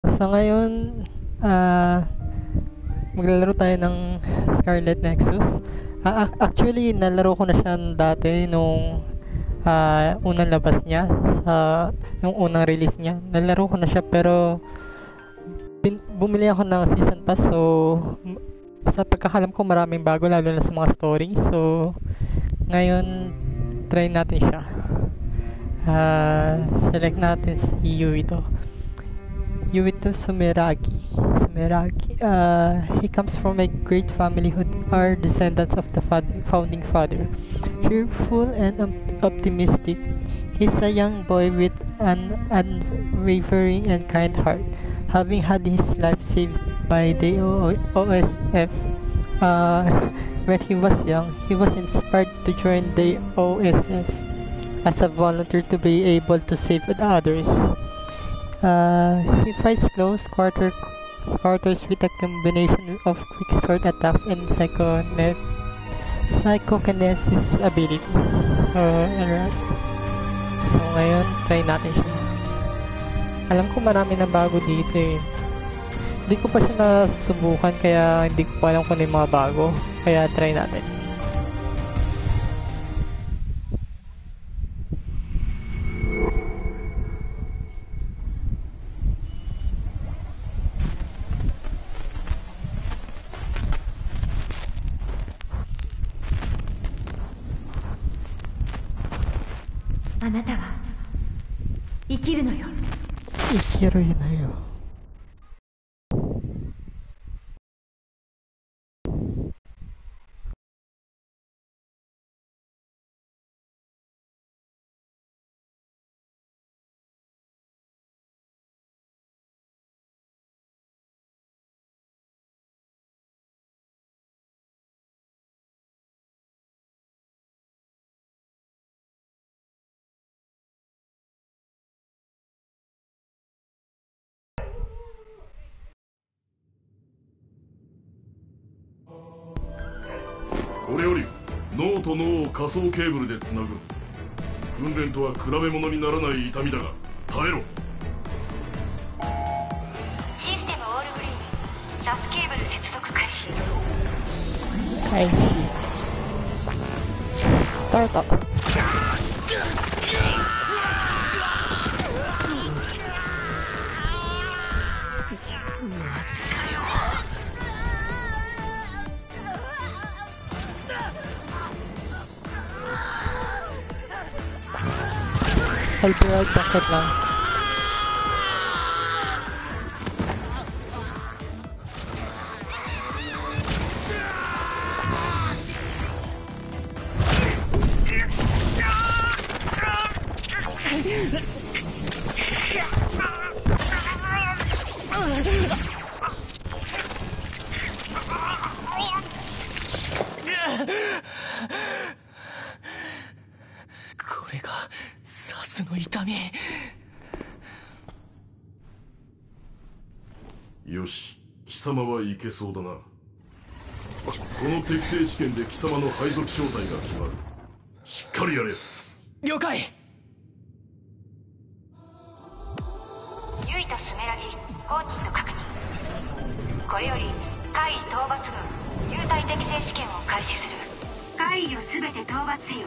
Sa ngayon, ah, maglalaro tayo ng Scarlet Nexus. Actually, nalaro ko na siya dati nung unang labas niya, sa yung unang release niya. Nalaro ko na siya pero bumili ako ng season pass, so sa pagkakalam ko maraming bago lalo na sa mga stories. So ngayon try natin siya. Select natin si Yuito. Yuito Sumeragi. He comes from a great family who are descendants of the founding father. Cheerful and optimistic, he's a young boy with an unwavering and kind heart. Having had his life saved by the OSF when he was young, he was inspired to join the OSF as a volunteer to be able to save others. He fights close quarters with a combination of quick sword attacks and psychokinesis abilities. Alright. So ngayon, try natin siya. Alam ko marami na bago dito eh. Hindi ko pa siya nasusubukan kaya hindi ko pa alam kung ano yung mga bago. Kaya try natin. Ikiru na yun. これより脳と脳を仮想ケーブルでつなぐ。訓練とは比べ物にならない痛みだが耐えろ。 システムオールグリーン、サスケーブル接続開始。 開始。スタート。 マジかよ。 Alberag bakit lang. よし、貴様はいけそうだな。この適正試験で貴様の配属正体が決まる。しっかりやれ。 了解。 ユイとスメラギ、本人と確認。これより怪異討伐軍入隊適正試験を開始する。怪異をすべて討伐せよ。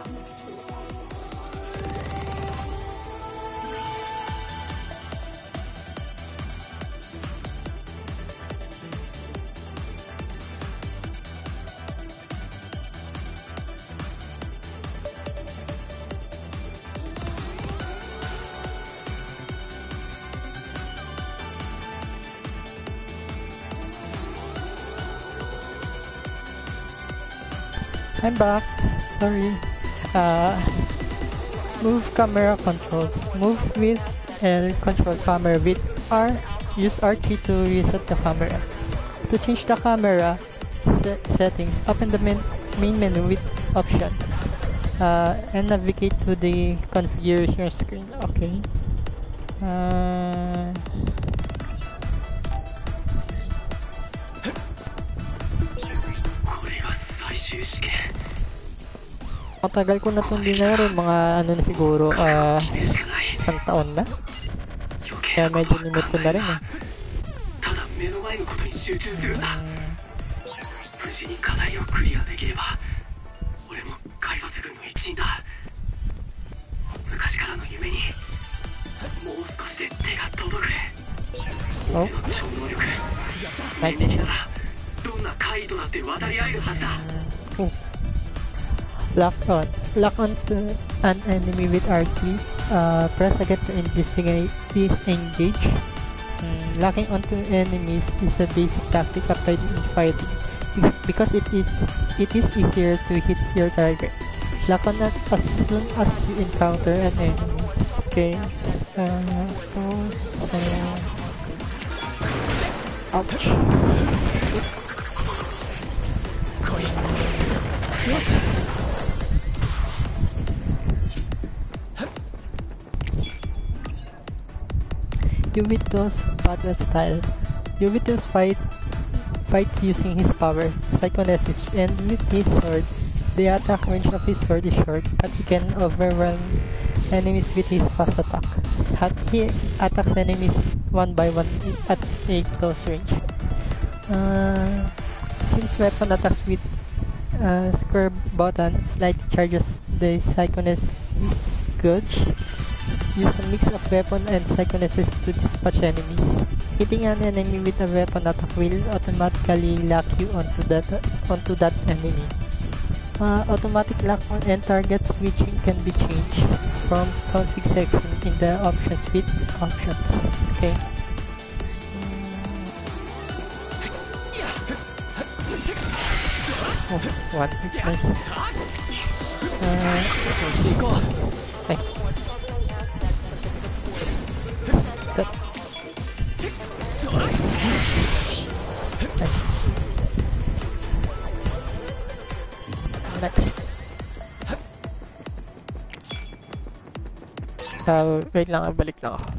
I'm back. Sorry. Move camera controls. Move with L, control camera with R. Use R key to reset the camera. To change the camera settings, open the main menu with options. And navigate to the configuration screen. Okay. Matagal ko na itong dinaro, mga ano na siguro, isang taon na. Kaya medyo limit ko na rin eh. 目の前のことに集中するんだ。無事に課題をクリアできれば俺も海抜軍の一員だ。昔からの夢にもう少しで手が届く。俺の超能力念力ならどんな怪異とだって渡り合えるはずだ。 Oh. Lock onto an enemy with R3. Press again to disengage. Locking onto enemies is a basic tactic applied in fighting because it is easier to hit your target. Lock on as soon as you encounter an enemy. Okay. Ouch. よし。 Yubito's battle style. Yubito's fights using his power, Psychonesis, and with his sword. The attack range of his sword is short, but he can overwhelm enemies with his fast attack. He attacks enemies one by one at a close range. Since weapon attacks with square button slightly charges the Psychonesis gauge, use a mix of weapon and Psychonesis to dispatch enemies. Hitting an enemy with a weapon attack will automatically lock you onto that enemy. Automatic lock and target switching can be changed from config section in the options with options. Okay. Oh, one weakness. Nice. Next. Wait lang, balik lang ako.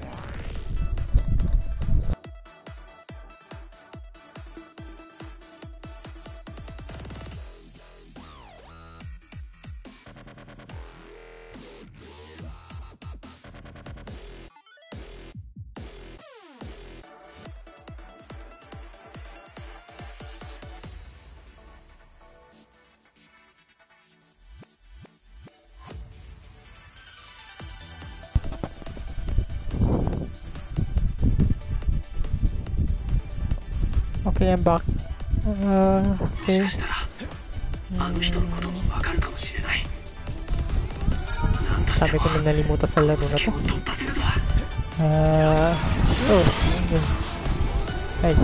Okay, I'm back. Okay. もしかしたらあの人のこともわかるかもしれない。なんとして Sabi も ko na nalimutan sa laro na 試 to. 験を突破するぞ。 Oh, yun. Nice.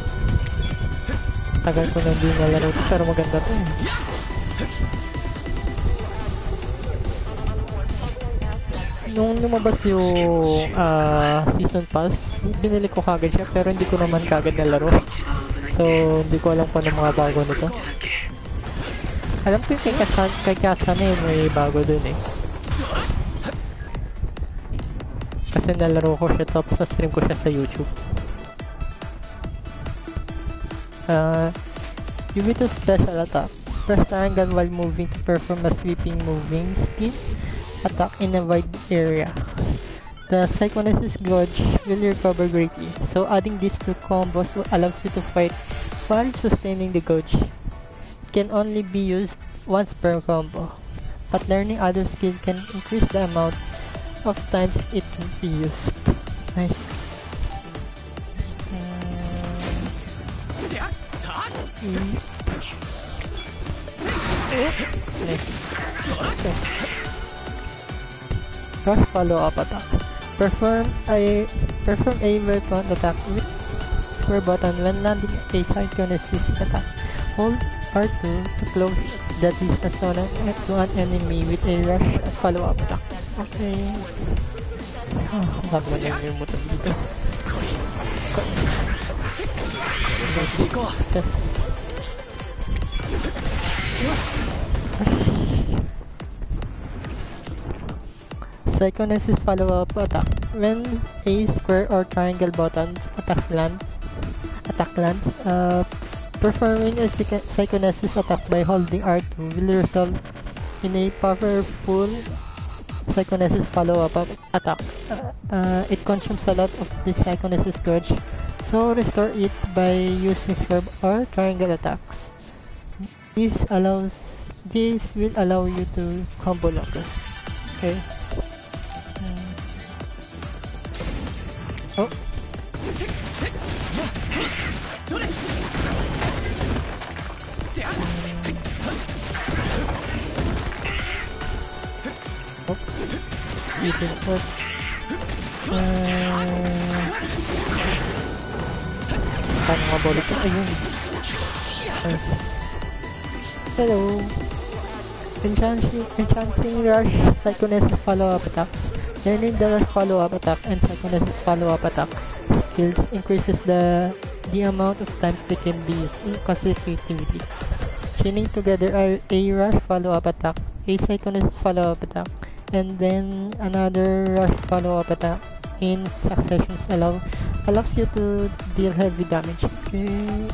Tagal ko na hindi nalaro to, pero maganda to eh. Nung lumabas yung season pass, binili ko kagad siya pero hindi ko naman kagad nalaro. So, hindi ko alam kung ano mga bago nito. Alam ko yung kay Kasane may bago dun eh. Kasi nalaro ko siya tapos na-stream ko siya sa YouTube. Yubito's special attack. Press triangle while moving to perform a sweeping moving spin attack in a wide area. The Psychonesis Gauge will recover greatly, so adding these two combos allows you to fight while sustaining the Gauge. It can only be used once per combo, but learning other skill can increase the amount of times it can be used. Nice. Nice. Rush follow-up attack. Perform a weapon attack with square button when landing a Psychonesis attack. Hold R2 to close the distance to an enemy with a rush follow-up attack. Okay. Bago na yung mutan dito. Psychonesis follow-up attack. When a square or triangle button attack lands, performing a Psychonesis attack by holding R2 will result in a powerful Psychonesis follow-up attack. It consumes a lot of the Psychonesis Gauge, So restore it by using square or triangle attacks. This will allow you to combo longer. Okay. Oh. Oh. Even work. Paano mabalik ko? Ayun. Nice. Hello. Enchanting Rush, Psychonesis follow-up attacks. Learning the Rush follow-up attack and Psychonesis follow-up attack skills increases the amount of times they can be used consecutively. Chaining together a Rush follow-up attack, a Psychonesis follow-up attack, and then another Rush follow-up attack in successions allows you to deal heavy damage. Okay,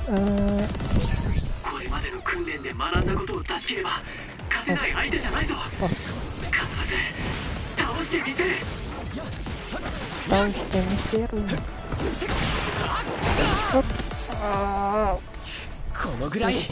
これまでの訓練で学んだことを出し切れば勝てない相手じゃないぞ。必ず倒してみせる。 倒してみせる。 このぐらい。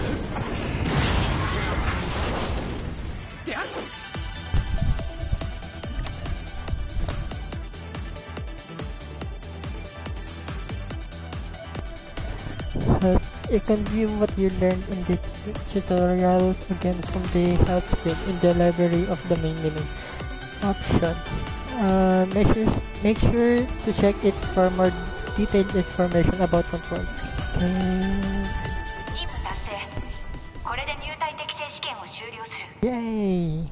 You can view what you learned in the tutorial again from the help screen in the library of the main menu. Options. Make sure to check it for more detailed information about controls. Okay. 任務達成。これで入隊適正試験を終了する。 Yay!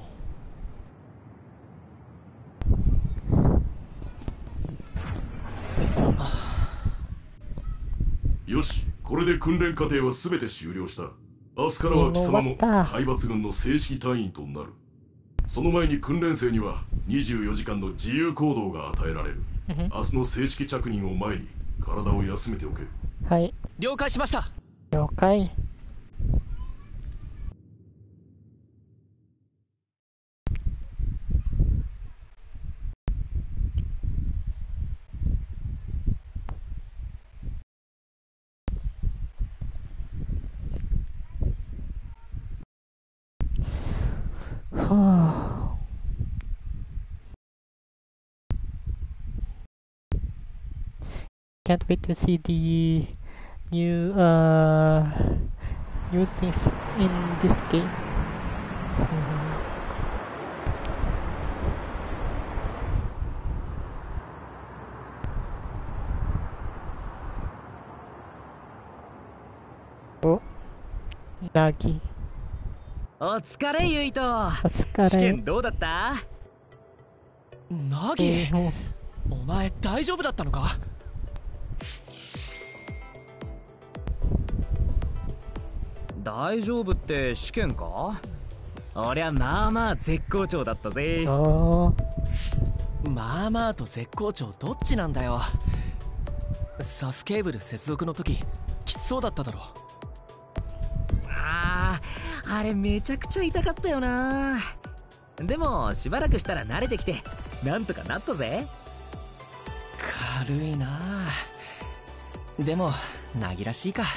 よし、これで訓練過程は全て終了した。明日からは貴様も海抜軍の正式隊員となる。その前に訓練生には24時間の自由行動が与えられる。明日の正式着任を前に体を休めておけ。 はい。 了解しました。 了解。Can't wait to see the new things in this game. Oh, Nagi. お疲れゆいと。 お疲れ。 試験どうだった？ ナギ、お前大丈夫だったのか？ 大丈夫って試験か？俺はまあまあ絶好調だったぜ。 まあまあと絶好調どっちなんだよ。サスケーブル接続の時きつそうだっただろ。 あれめちゃくちゃ痛かったよな。でもしばらくしたら慣れてきてなんとかなったぜ。 軽いな。でもナギらしいか。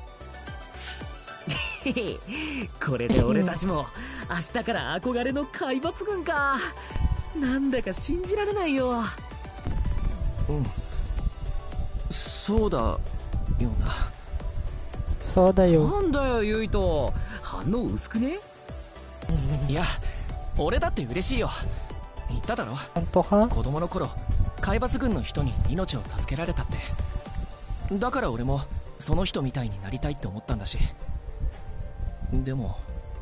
これで俺たちも明日から憧れの海抜軍か。なんだか信じられないよ。 うん、そうだよな。 そうだよ。 なんだよゆいと、反応薄くね？ いや俺だって嬉しいよ。言っただろ、 本当は？ 子供の頃海抜軍の人に命を助けられたって。だから俺もその人みたいになりたいって思ったんだし。でも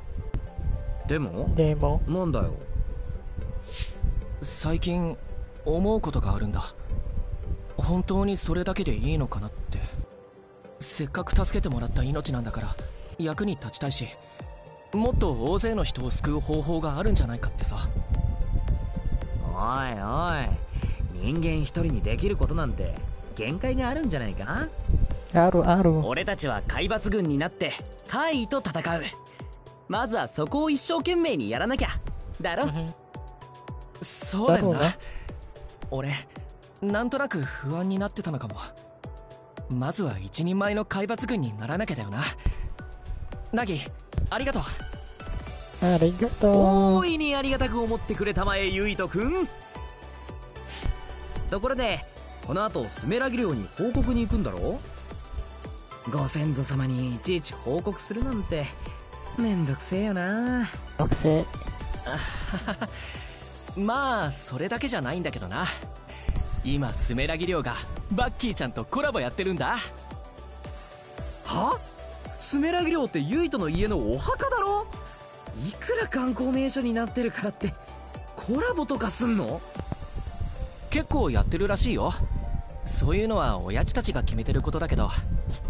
なんだよ。 最近思うことがあるんだ。本当にそれだけでいいのかなって。せっかく助けてもらった命なんだから役に立ちたいし、もっと大勢の人を救う方法があるんじゃないかってさ。 おいおい、人間一人にできることなんて限界があるんじゃないか？ あるある。 俺たちは海抜軍になって怪異と戦う。まずはそこを一生懸命にやらなきゃだろ。 そうだよな。俺なんとなく不安になってたのかも。 まずは一人前の海抜軍にならなきゃだよな。ナギ、ありがとう。 ありがとう。 大いにありがたく思ってくれたまえ、ユイトくん。ところで、この後スメラギ領に報告に行くんだろ？ご先祖様にいちいち報告するなんてめんどくせえよな。 学生。 まあそれだけじゃないんだけどな。今スメラギ寮がバッキーちゃんとコラボやってるんだ。 は？スメラギ寮ってユイトの家のお墓だろ？いくら観光名所になってるからってコラボとかすんの？ 結構やってるらしいよ。そういうのは親父たちが決めてることだけど。あ、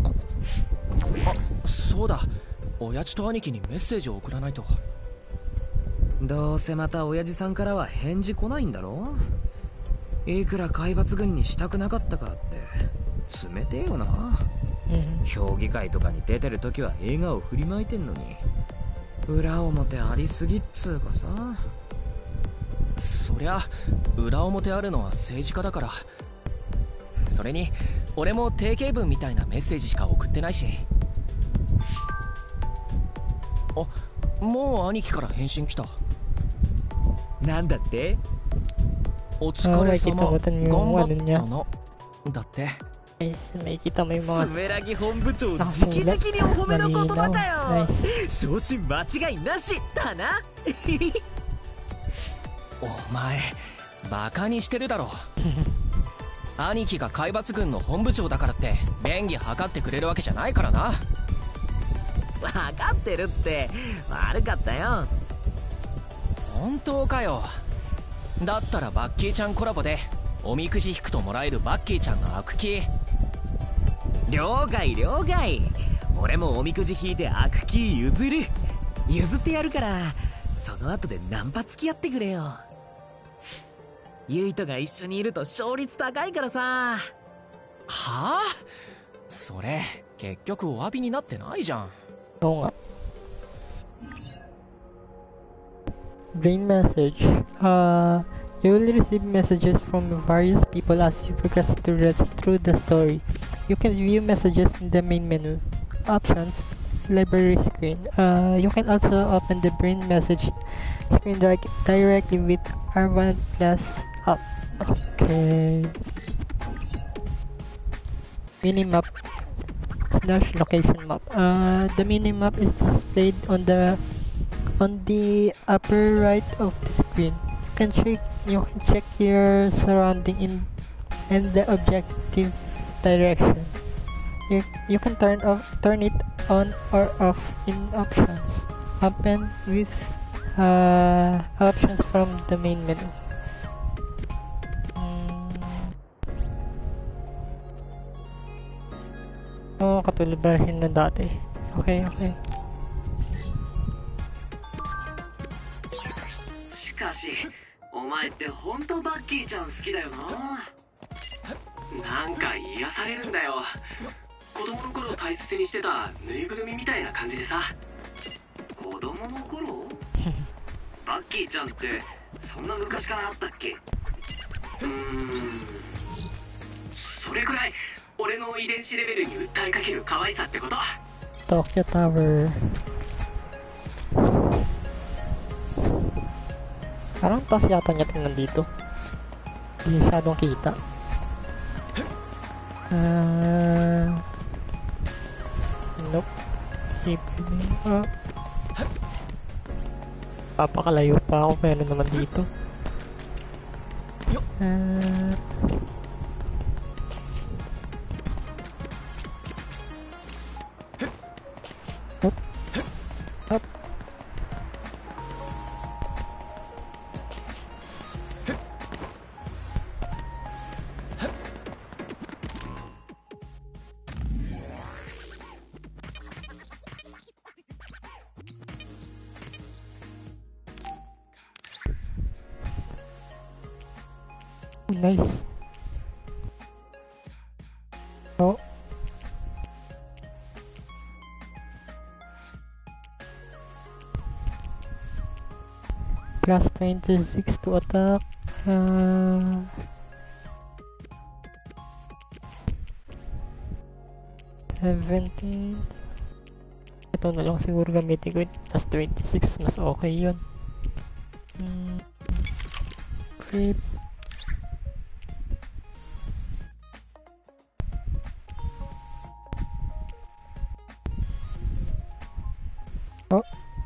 そうだ、親父と兄貴にメッセージを送らないと。 どうせまた親父さんからは返事来ないんだろ？いくら海抜軍にしたくなかったからって冷てえよな。評議会とかに出てる時は笑顔振りまいてんのに裏表ありすぎっつうかさ。 そりゃ裏表あるのは政治家だから。それに俺も定型文みたいなメッセージしか送ってないし。あ、もう兄貴から返信来た。 なんだって？ お疲れ様、頑張ったなだって。 スメラギ本部長直々にお褒めの言葉かよ。昇進間違いなしだな。 お前バカにしてるだろ。兄貴が海抜軍の本部長だからって便宜図ってくれるわけじゃないからな。 分かってるって。悪かったよ。 本当かよ。だったらバッキーちゃんコラボでおみくじ引くともらえるバッキーちゃんの悪気。 了解了解。俺もおみくじ引いて悪気譲ってやるから、その後でナンパ付き合ってくれよ。ユイトが一緒にいると勝率高いからさ。 はあ？それ結局お詫びになってないじゃん。 Oo nga. Brain message. You will receive messages from various people as you progress through the story. You can view messages in the main menu. Options, library screen. You can also open the brain message screen directly with R1 plus up. Okay. Minimap / location map. The minimap is displayed on the upper right of the screen. You can check your surrounding in the objective direction. You can turn it on or off in options. Open with options from the main menu. Katulad version na dati. Okay. しかしお前って本当バッキーちゃん好きだよな。なんか癒されるんだよ。子供の頃大切にしてたぬいぐるみみたいな感じでさ。子供の頃？バッキーちゃんってそんな昔からあったっけ？それくらい俺の遺伝子レベルに訴えかける可愛さってこと。 Tokyo Tower. Parang taas yata niya tingnan dito. Hindi masyadong kita. Nope. Papakalayo pa ako. Meron naman dito. Up. Nice. Oh. Plus 26 to attack. 17. Ito na lang siguro gamitin ko. Plus 26, mas okay yun. Flip. Oh.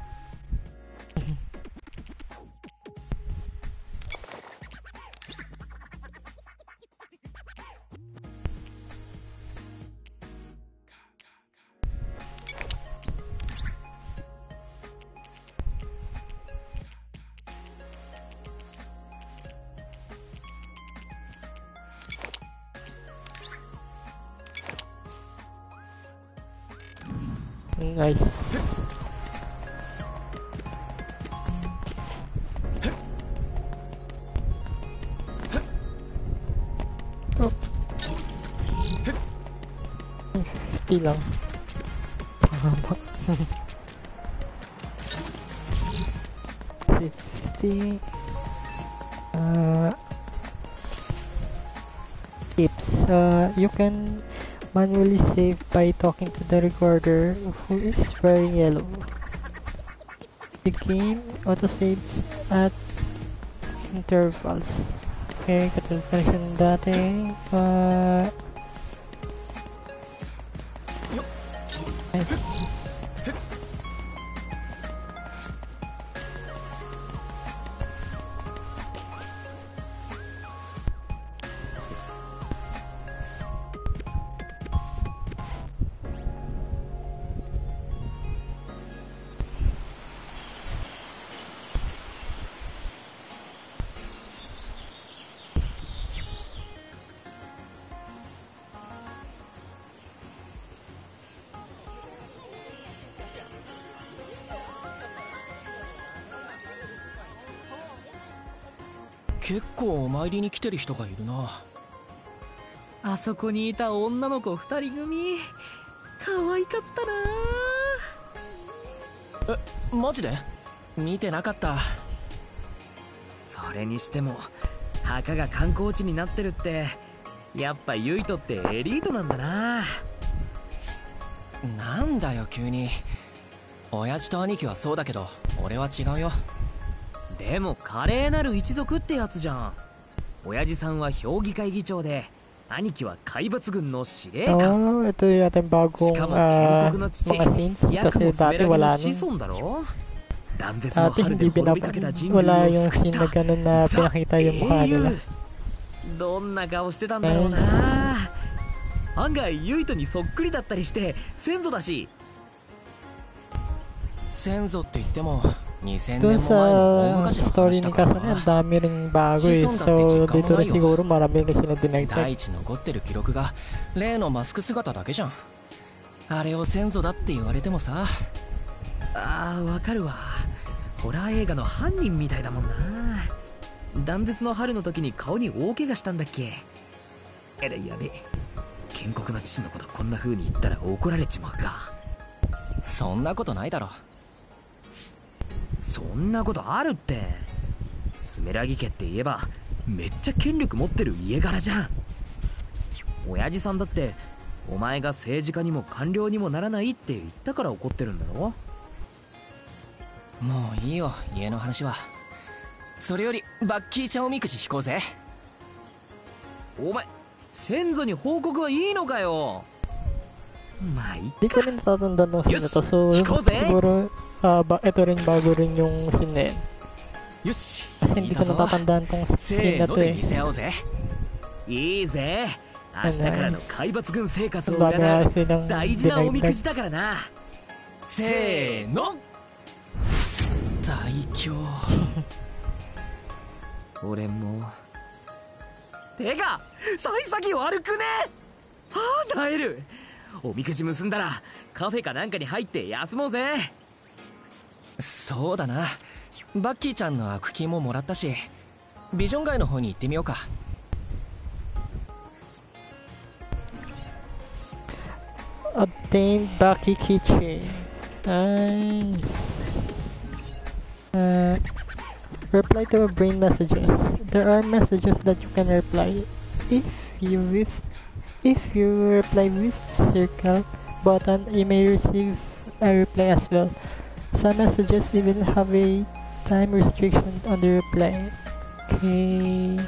Nice. Oh. 50 lang. Mahaba. 50. Tips. You can manually save by talking to the recorder who is wearing yellow. The game autosaves at intervals. Okay, katulad pa rin siya ng dati. Nice. 結構お参りに来てる人がいるな。 あそこにいた女の子2人組可愛かったな。 マジで？見てなかった。 それにしても墓が観光地になってるってやっぱユイトってエリートなんだな。 なんだよ急に。親父と兄貴はそうだけど俺は違うよ。 でも華麗なる一族ってやつじゃん。親父さんは評議会議長で兄貴は海抜軍の司令官。 Ito yata yung bagong しかも建国の父 mga scenes ヤク kasi モスメ dati ラギ wala の子 nun. 孫だろ。断絶の Dati 春で hindi 滅びかけた人類 wala を yung 救っ scene た na ganun na pinakita yung mukha 英 nila. 雄。どんな顔してたんだろうな。案外ユイトにそっくりだったりして先祖だし。 先祖って言っても2000 Doon 年も前の大 sa 昔の story 話 ni だから Kasane, な。 ang dami ring bago eh. Season So, dati dito chika mo na na yun. siguro marami rin sila 第 dinagdag. 一残ってる記録が例のマスク姿だけじゃん。あれを先祖だって言われてもさ。 ああ、わかるわ。ホラー映画の犯人みたいだもんな。断絶の春の時に顔に大怪我したんだっけ。やべ。建国の父のことこんな風に言ったら怒られちまうか。 そんなことないだろ。 そんなことあるって。スメラギ家って言えばめっちゃ権力持ってる家柄じゃん。親父さんだってお前が政治家にも官僚にもならないって言ったから怒ってるんだろ。 もういいよ家の話は。それよりバッキーちゃんおみくじ引こうぜ。お前先祖に報告はいいのかよ。まあいい Di ko rin natatanda nung scene na to. So, siguro, ito rin bago rin yung scene na yun. よし Kasi い hindi た ko ぞ。 natatandaan tong せ scene ー na の to で eh. 見せ合おうぜ。 いいぜ。明日からの海抜軍生活を Ang dami 占 kasi う ng 大事なおみくじ dinagdag. だからな。 せーの。大凶。 俺もてか幸先悪くね。はあ耐える。おみくじ結んだらカフェかなんかに入って休もうぜ。 そうだな。バッキーちゃんの悪気ももらったし、ビジョン街の方に行ってみようか。 Obtained Baki Keychain. Nice. Reply to brain messages. There are messages that you can reply. If you reply with circle, button, you may receive a replay as well. Some messages even have a time restriction on the reply. Okay.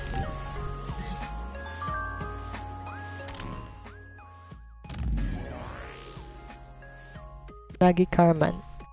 Nagi Carman.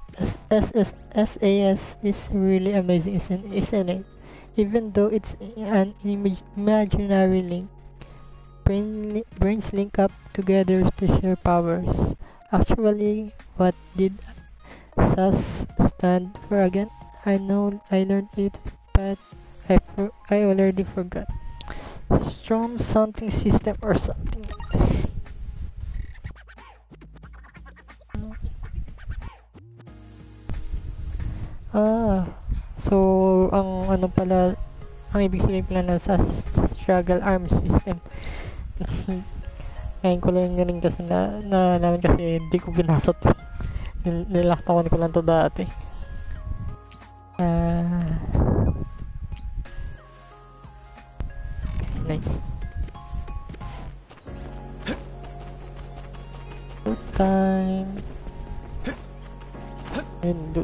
SAS is really amazing, isn't it? Even though it's an imaginary link, brains link up together to share powers. Actually, what did SAS stand for again? I know I learned it, but I already forgot. Strong something system or something. So ang ano pala, ang ibig sabihin pala ng SAS Struggle Arm System. Ngayon ko lang rin kasi namin kasi hindi ko binasa to. Nilaktawan ko lang to dati. Nice. Good time. And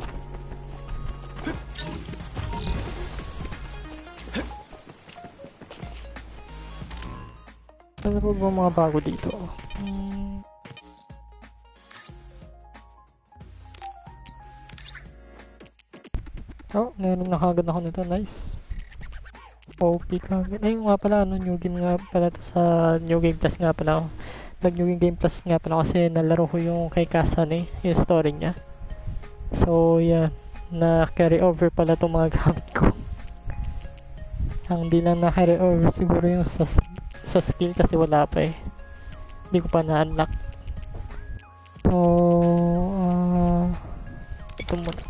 ano po ba mga bago dito? Oh, meron na kagad ako nito. Nice. OP kagad. Ay, nga pala, new game nga pala to sa New Game Plus nga pala. Nag-New Game Plus nga pala kasi nalaro ko yung kay Kasane, yung story niya. So, yeah. Na-carry over pala itong mga gamit ko. Ang di lang na-carry over siguro yung sa skill kasi wala pa eh. Hindi ko pa na-unlock. So, ito muna.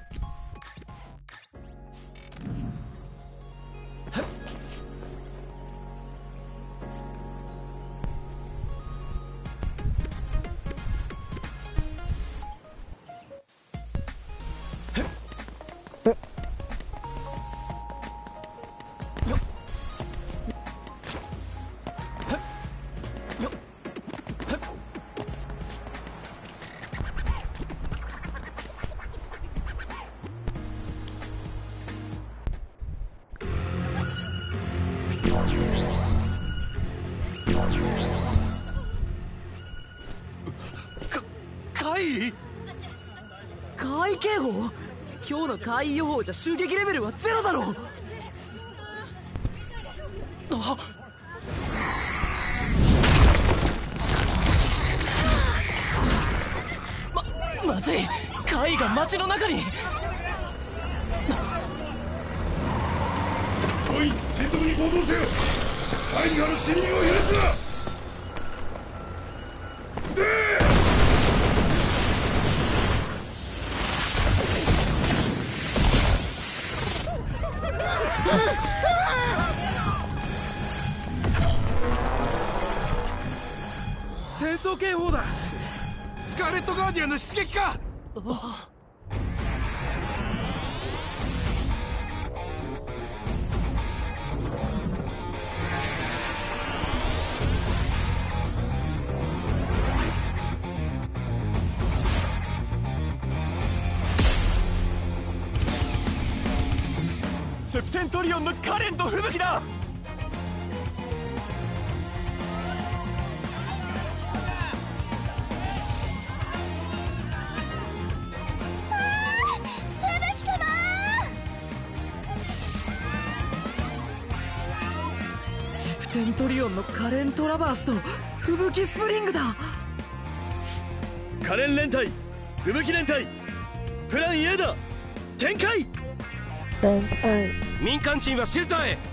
怪警報？今日の怪異予報じゃ襲撃レベルはゼロだろう。まずい、怪異が街の中に。 おい、迅速に行動せよ。怪異がある市民を許すな。 転送警報だ。 スカーレットガーディアンの出撃か。 セプテントリオンのカレンと吹雪だ。セプテントリオンのカレントラバースと吹雪スプリングだ。 カレン連隊、吹雪連隊、プラン A だ。展開。 民間人はシェルターへ。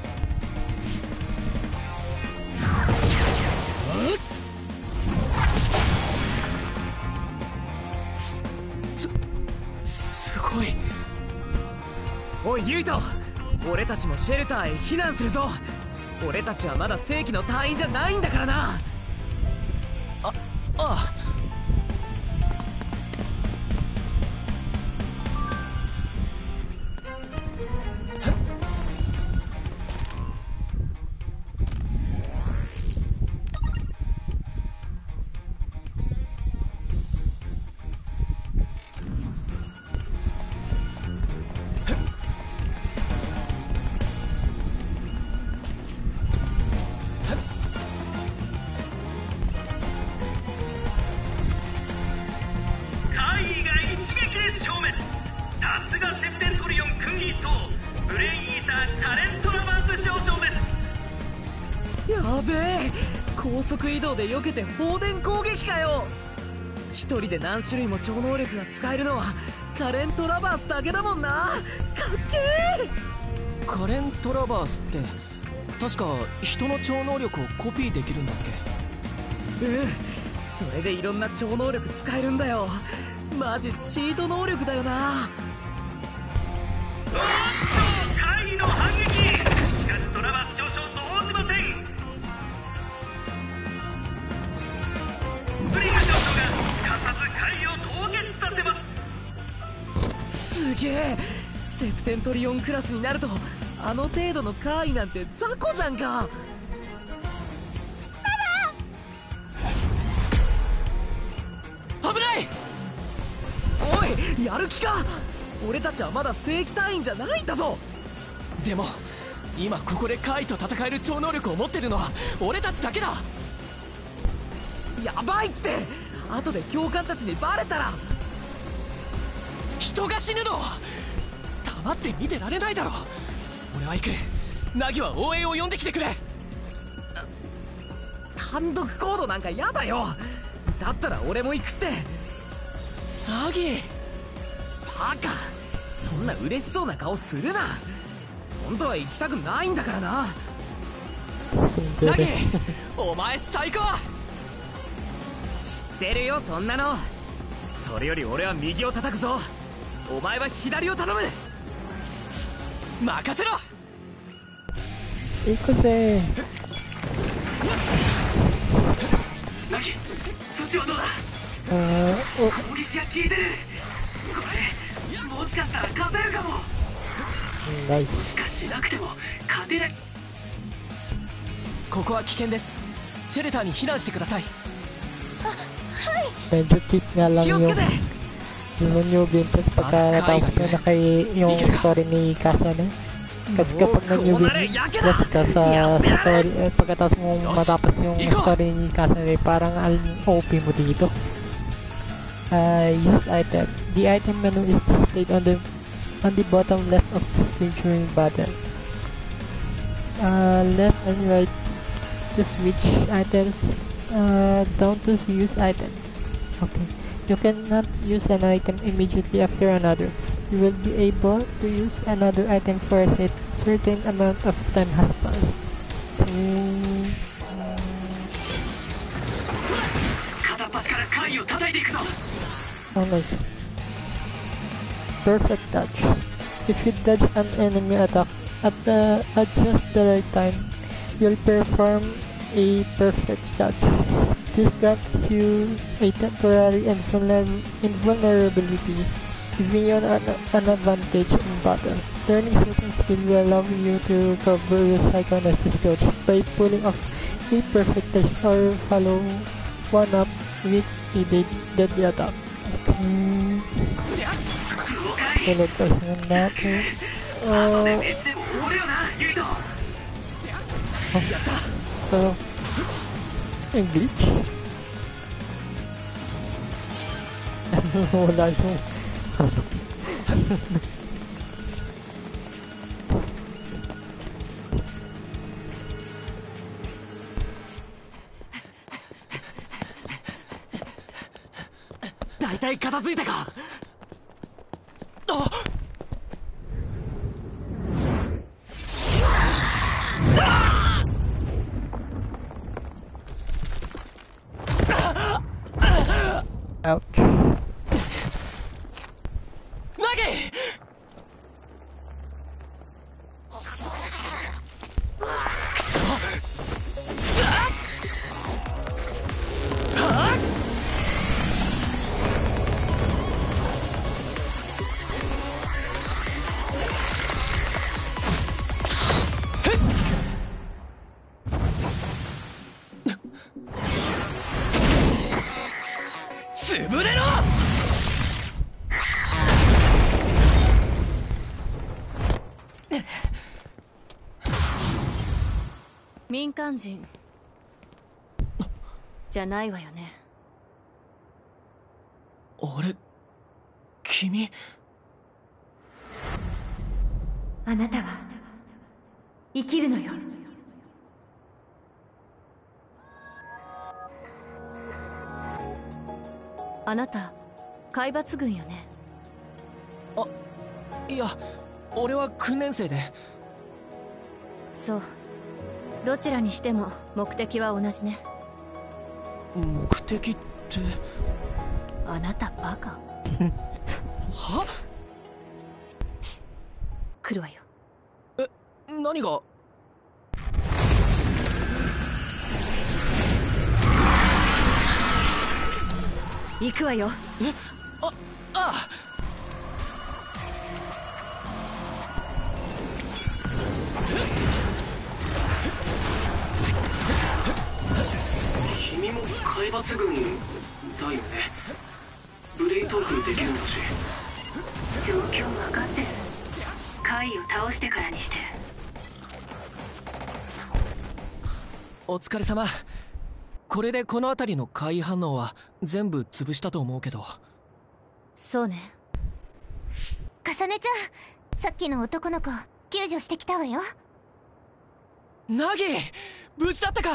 すごい。おいユイト、俺たちもシェルターへ避難するぞ。俺たちはまだ正規の隊員じゃないんだからな。ああ。 べえ、高速移動で避けて放電攻撃かよ。一人で何種類も超能力が使えるのはカレン・トラバースだけだもんな。かっけえ。 カレン・トラバースって確か人の超能力をコピーできるんだっけ？ うん、それでいろんな超能力使えるんだよ。マジチート能力だよな。 怪異の反撃。しかしトラバース少々動じません。スプリング少々がすかさず怪異を凍結させます。 すげえ、セプテントリオンクラスになるとあの程度の怪異なんて雑魚じゃんか。危ない。おい、やる気か。俺たちはまだ正規隊員じゃないんだぞ。 でも今ここで怪異と戦える超能力を持ってるのは俺たちだけだ。 やばいって、後で教官たちにバレたら。 人が死ぬの黙って見てられないだろ。俺は行く。ナギは応援を呼んできてくれ。 単独行動なんかやだよ。だったら俺も行くって。 ナギ。 バカ、そんな嬉しそうな顔するな。本当は行きたくないんだからな。 ナギお前最高。 知ってるよそんなの。それより俺は右を叩くぞ。お前は左を頼む。 任せろ。 行くぜ。 ナギ、そっちはどうだ。攻撃が効いてる。これもしかしたら勝てるかも。 ナイス。 しかしなくても勝てない。 ここは危険です。シェルターに避難してください。 Medyo cheat nga lang 気をつけて。 yung newbie test pagka natapos mo na kay yung story ni Kasane. Kasi kapag nag-newbie test ka sa story, pagkatapos mo matapos yung story ni Kasane, parang OP mo dito. Use item. The item menu is displayed on the bottom left of the screen during battle. Left and right to switch items. Down to use item. Okay. You cannot use an item immediately after another. You will be able to use another item for a certain amount of time has passed. Oh, nice. Perfect dodge. If you dodge an enemy attack at just the right time, you'll perform a perfect dodge. This grants you a temporary invulnerability, giving you an advantage in battle. Learning certain skill will allow you to cover your psychonesis dodge by pulling off a perfect dodge or follow one up with a deadly attack. Tulad ko sa natin. So, English? Wala yung 大体片付いたか。 ouch. Nagi! Minkanjin 民間人じゃないわよね。 あれ、君。 あなたは生きるのよ。 あなた海抜軍よね。 いや、俺は訓練生で。 そう。どちらにしても目的は同じね。 目的って。 あなたバカ。 は？ し、来るわよ。 何が？ 行くわよ。 ああ。 君も海抜軍だよね。ブレイトークできるんだし。 状況分かってる。海を倒してからにして。 お疲れ様。これでこの辺りの怪異反応は全部潰したと思うけど。 そうね。 かさねちゃん、さっきの男の子救助してきたわよ。 ナギ、無事だったか。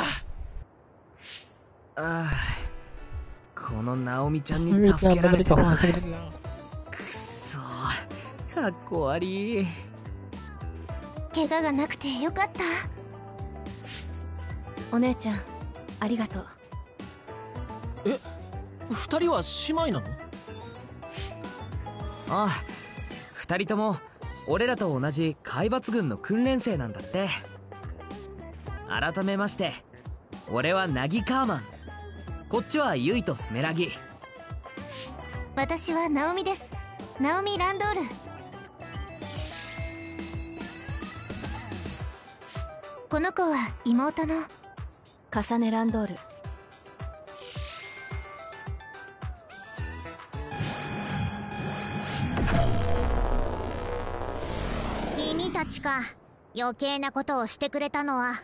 ああ、このナオミちゃんに助けられてな。くそ、かっこ悪い。 怪我がなくてよかった。 お姉ちゃん、ありがとう。 二人は姉妹なの？ ああ、二人とも俺らと同じ海抜軍の訓練生なんだって。改めまして、俺はナギカーマン、こっちはユイとスメラギ。 私はナオミです。ナオミ・ランドール。この子は妹のカサネ・ランドール。 君たちか。余計なことをしてくれたのは。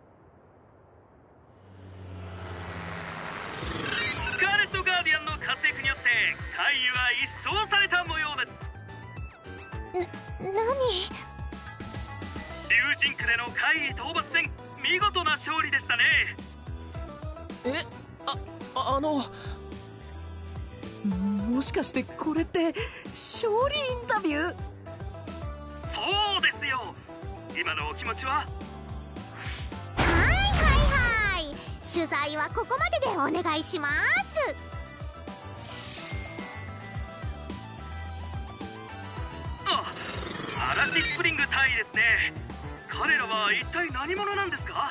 スカーレット・ガーディアンの活躍によって怪異は一掃された模様です。 何？ 竜神区での怪異討伐戦、見事な勝利でしたね。 もしかしてこれって勝利インタビュー？ そうですよ。今のお気持ちは？ はい。取材はここまででお願いします。 アラシスプリング隊員ですね。彼らは一体何者なんですか？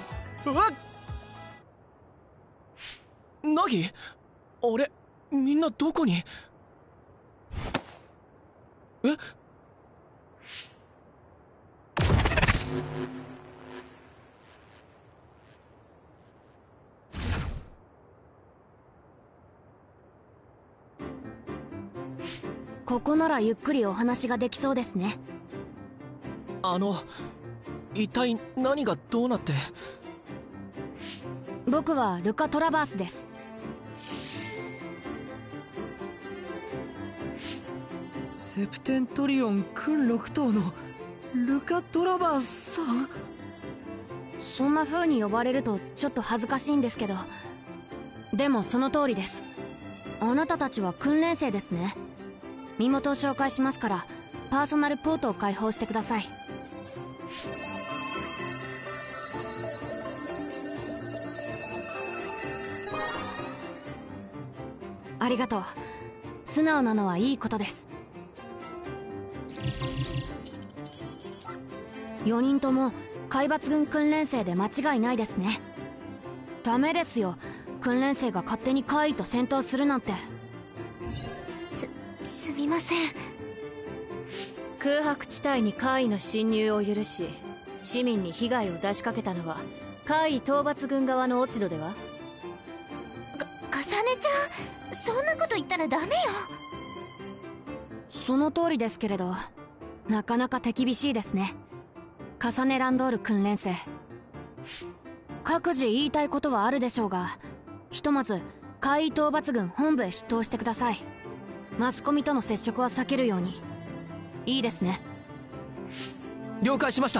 ナギ？あれ、みんなどこに？ ここならゆっくりお話ができそうですね。 一体何がどうなって？ 僕はルカ・トラバースです。 セプテントリオン訓6等のルカ・トラバースさん？ そんな風に呼ばれるとちょっと恥ずかしいんですけど、でもその通りです。あなたたちは訓練生ですね。身元を紹介しますから、パーソナルポートを開放してください。ありがとう。素直なのはいいことです。4人とも海抜軍訓練生で間違いないですね。ダメですよ、訓練生が勝手に怪異と戦闘するなんて。 すみません。 空白地帯に怪異の侵入を許し、市民に被害を出しかけたのは怪異討伐軍側の落ち度では？ かさねちゃん、そんなこと言ったらダメよ。 その通りですけれど、なかなか手厳しいですね、カサネ・ランドール訓練生。各自言いたいことはあるでしょうが、ひとまず怪異討伐軍本部へ出頭してください。マスコミとの接触は避けるように。いいですね。 了解しました。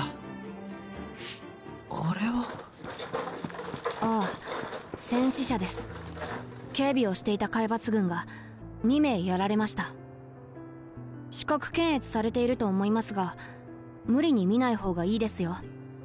あれは？ ああ、戦死者です。 警備をしていた海抜軍が2名やられました。四国検閲されていると思いますが、無理に見ない方がいいですよ。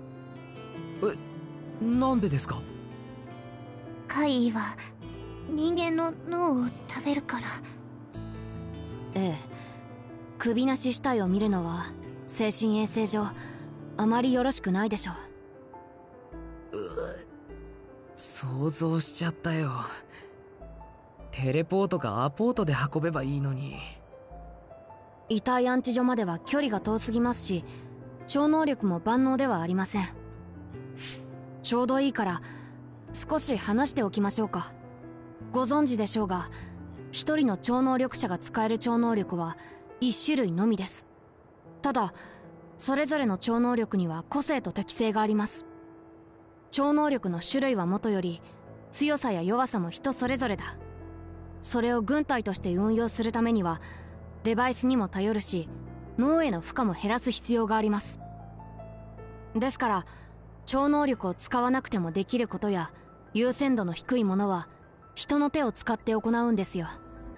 なんでですか？ 怪異は人間の脳を食べるから。 ええ、首なし死体を見るのは精神衛生上あまりよろしくないでしょう。 想像しちゃったよ。テレポートかアポートで運べばいいのに。 遺体安置所までは距離が遠すぎますし、超能力も万能ではありません。ちょうどいいから少し話しておきましょうか。ご存知でしょうが、一人の超能力者が使える超能力は一種類のみです。ただそれぞれの超能力には個性と適性があります。超能力の種類はもとより強さや弱さも人それぞれだ。それを軍隊として運用するためにはデバイスにも頼るし、脳への負荷も減らす必要があります。ですから超能力を使わなくてもできることや優先度の低いものは人の手を使って行うんですよ。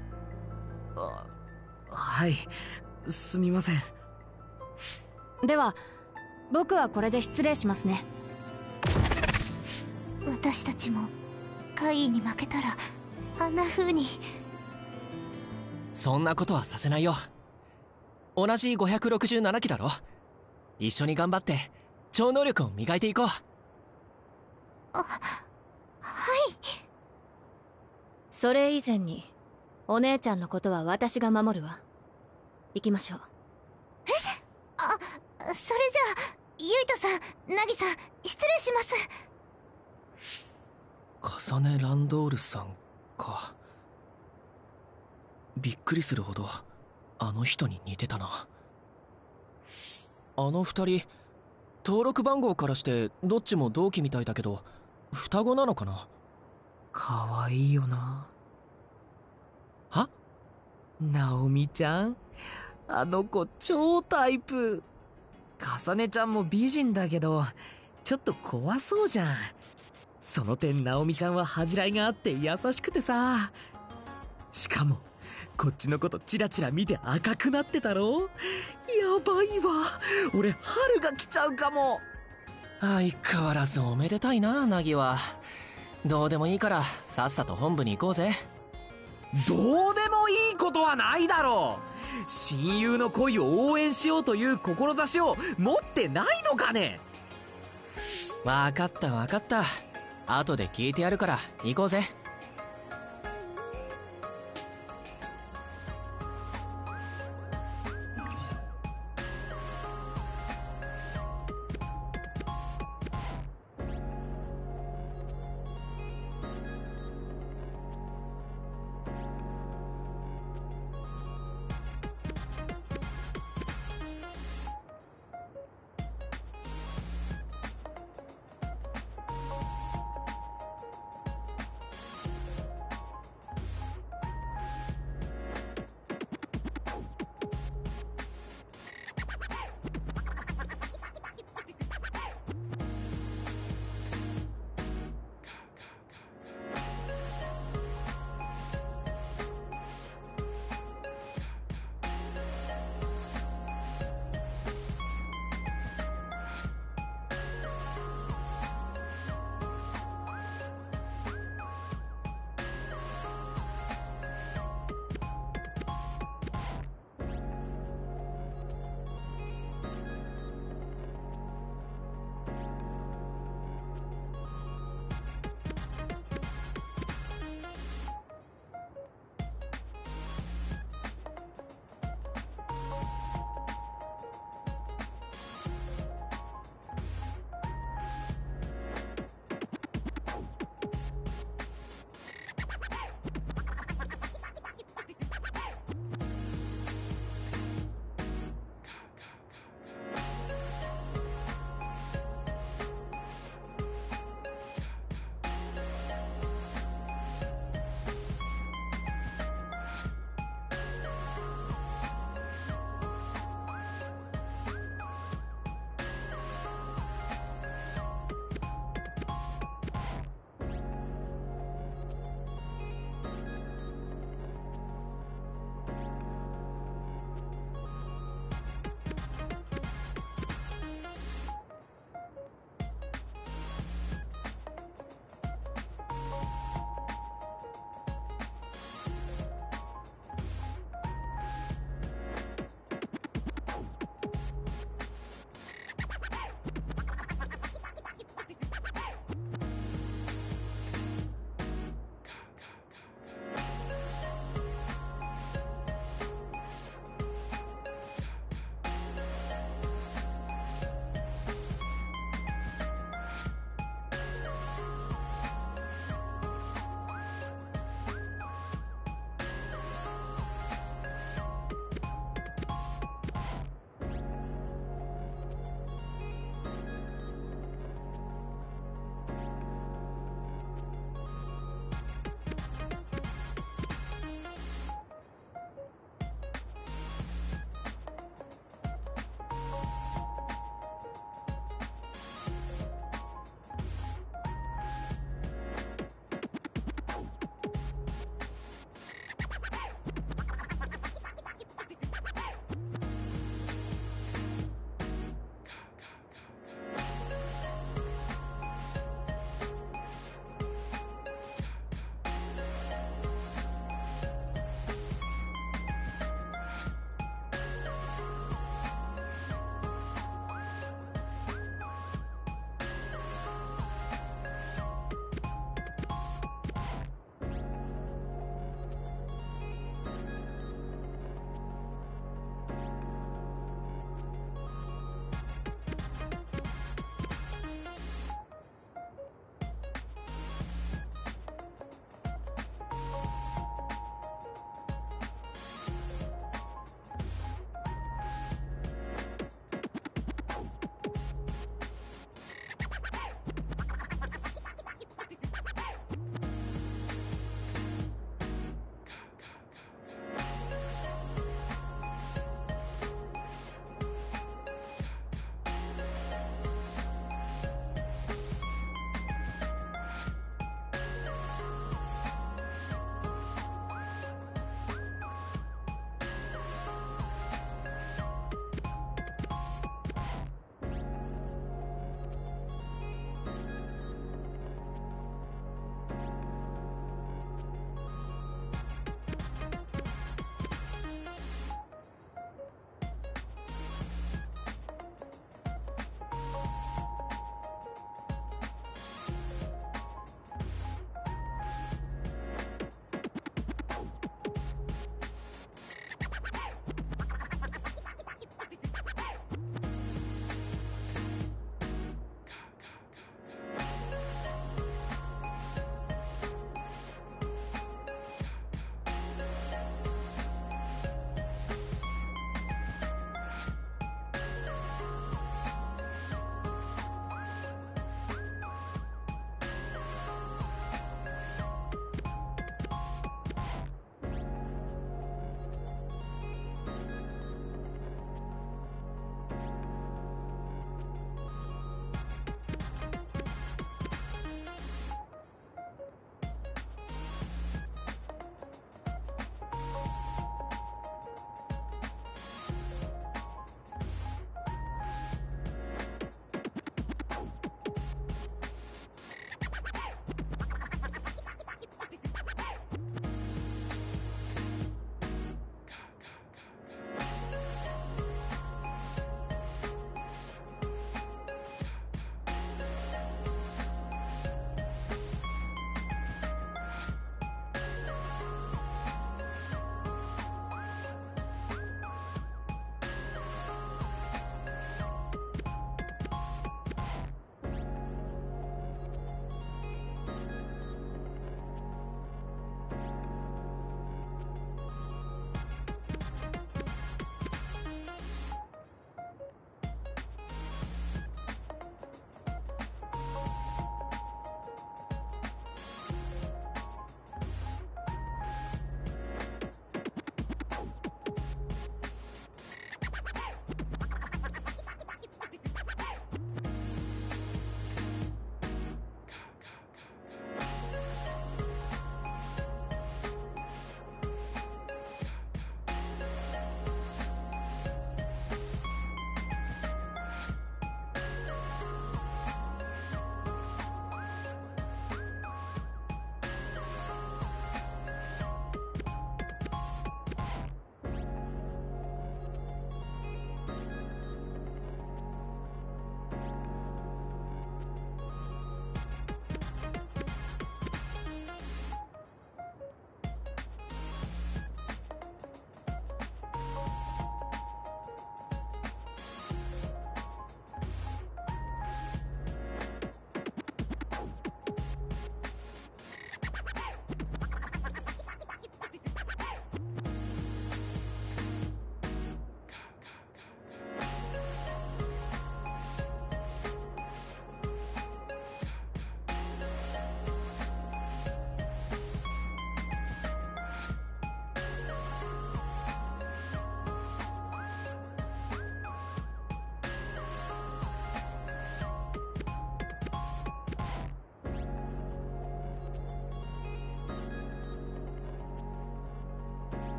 はい、すみません。 では僕はこれで失礼しますね。 私たちも怪異に負けたらあんな風に。 そんなことはさせないよ。同じ567期だろ。一緒に頑張って超能力を磨いていこう。 はい。 それ以前にお姉ちゃんのことは私が守るわ。行きましょう。 それじゃあユイトさん、ナギさん、失礼します。 カサネ・ランドールさんか。びっくりするほどあの人に似てたな。あの二人登録番号からしてどっちも同期みたいだけど、双子なのかな。 かわいいよな。 は？ ナオミちゃん、あの子超タイプ。カサネちゃんも美人だけどちょっと怖そうじゃん。その点ナオミちゃんは恥じらいがあって優しくてさ。しかもこっちのことチラチラ見て赤くなってたろ。やばいわ、俺春が来ちゃうかも。 相変わらずおめでたいな、ナギは。どうでもいいからさっさと本部に行こうぜ。 どうでもいいことはないだろう。親友の恋を応援しようという志を持ってないのかね。 わかったわかった、後で聞いてやるから行こうぜ。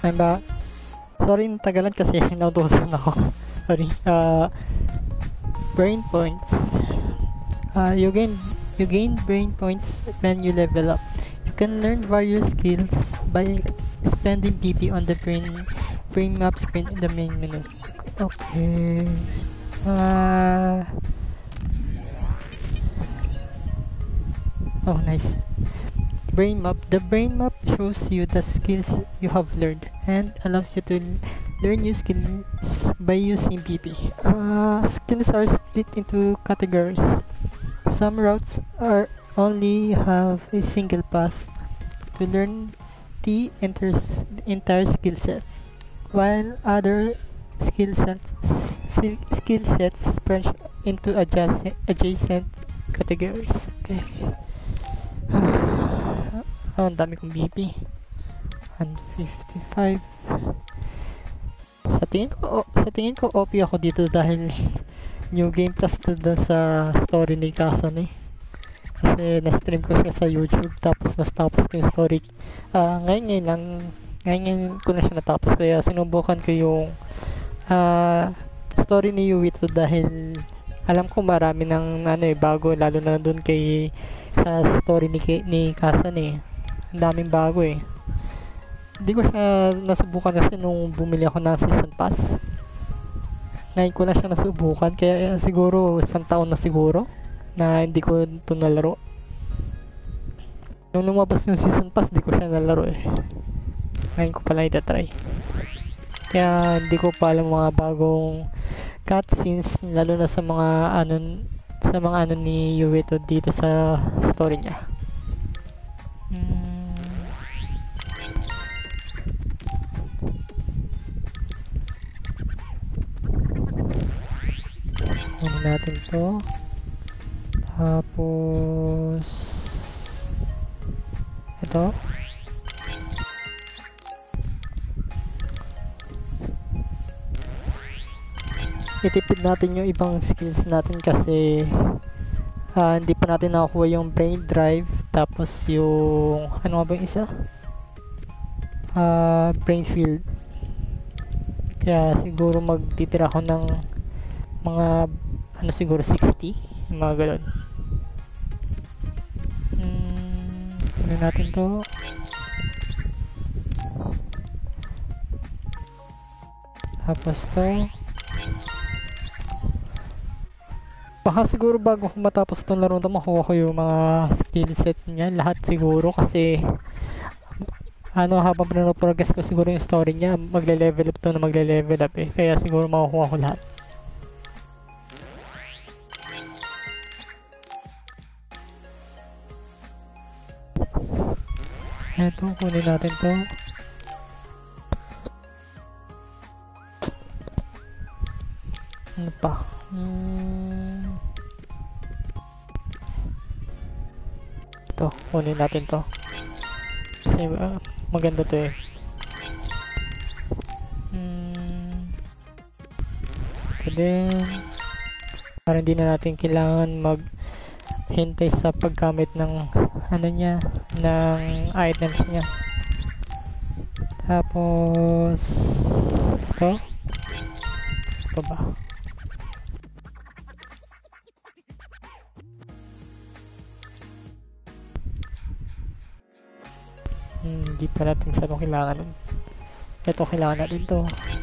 I'm back. Sorry, natagalan kasi nautusan ako. Sorry. Brain points. You gain brain points when you level up. You can learn various skills by spending PP on the brain map screen in the main menu. Okay. Oh, nice. Brain map. The brain map shows you the skills you have learned and allows you to learn new skills by using PP. Skills are split into categories. Some routes only have a single path to learn the entire skill set, while other skill sets branch into adjacent categories. Okay. Ang dami kong BP. 155. Sa tingin ko OP ako dito dahil new game plus doon sa story ni Kasan eh. Kasi na-stream ko siya sa YouTube tapos natapos ko yung story. Ngayon ko na siya natapos kaya sinubukan ko yung story ni Yuito dahil alam ko marami ng bago lalo na doon kay sa story ni Kasan eh. Ang daming bago eh. Hindi ko siya nasubukan kasi nung bumili ako ng season pass. Ngayon ko na siya nasubukan kaya siguro isang taon na siguro na hindi ko ito nalaro. Nung lumabas yung season pass di ko siya nalaro eh. Ngayon ko pala itatry. Kaya hindi ko pa alam mga bagong cutscenes lalo na sa mga ano ni Yuito dito sa story niya. Ano natin to? Tapos ito. Itipid natin yung ibang skills natin kasi hindi pa natin nakuha yung brain drive tapos yung ano nga ba yung isa? Brain field. Kaya siguro magtitira ako ng mga ano siguro 60 mga galon. Ano natin to? Tapos to baka siguro bago ko matapos itong laro na makuha ko yung mga skill set niya lahat siguro kasi habang progress ko siguro yung story niya magle-level up to na magle-level up eh kaya siguro makukuha ko lahat. Eto, kunin natin to. Ano pa? Ito, kunin natin to. Kasi maganda to eh. Then, para hindi na natin kailangan maghintay sa paggamit ng niya, ng items niya. Tapos ito pa ba? Hindi pa natin masyadong kailangan. Ito kailangan natin to.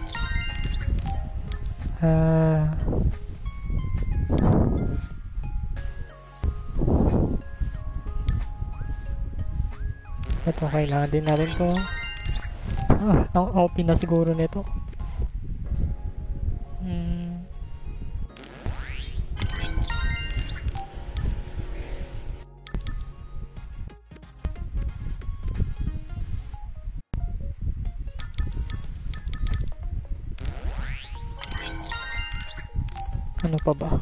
Ito kailangan din natin to. Ang OP na siguro nito. Ano pa ba?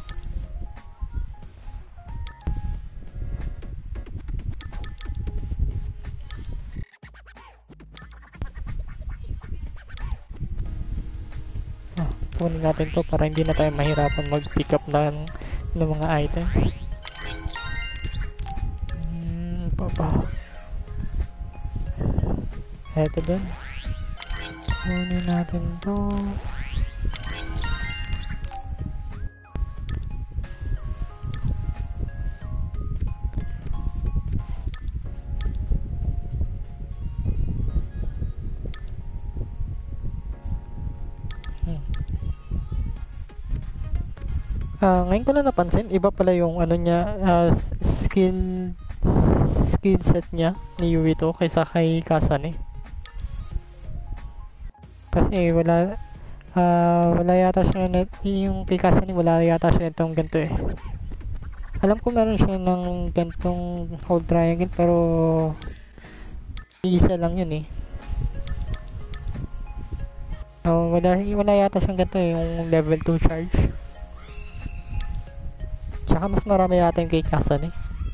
Kunin natin to para hindi na tayo mahirapan mag-pick up ng mga items. Pa ba? Eto dun. Kunin natin to. Ngayon ko na napansin, iba pala yung ano niya, skill set niya ni Yuito kaysa kay Kasane. Kasi wala yata siya yung kay Kasane wala yata siya nitong ganito eh. Alam ko meron siya ng gantong hold triangle pero isa lang yun eh. Wala yata siyang ganito eh, yung level 2 charge. Tsaka mas marami yata yung kay Kasane.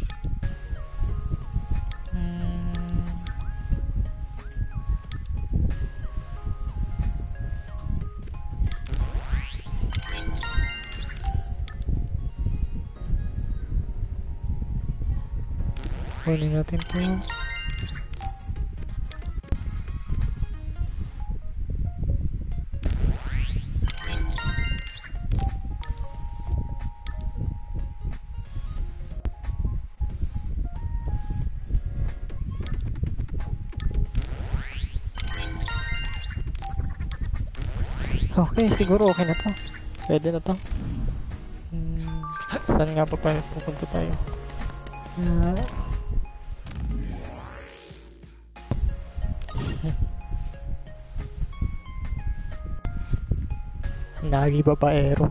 Kunin natin po. Okay, siguro okay na to. Pwede na to. Saan nga pa pupunta tayo? Nagi babaero.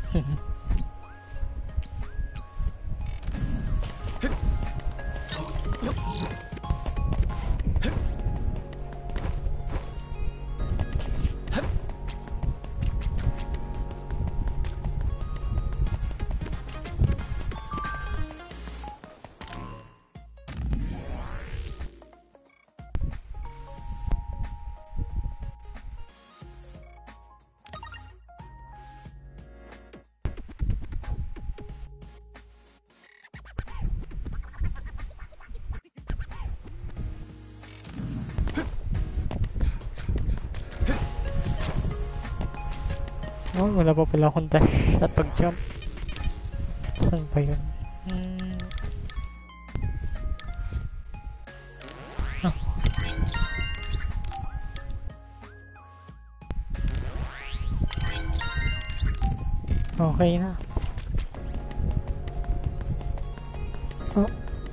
Oh, wala pa pala akong dash at pag-jump. Saan ba yun? Okay na. Oh.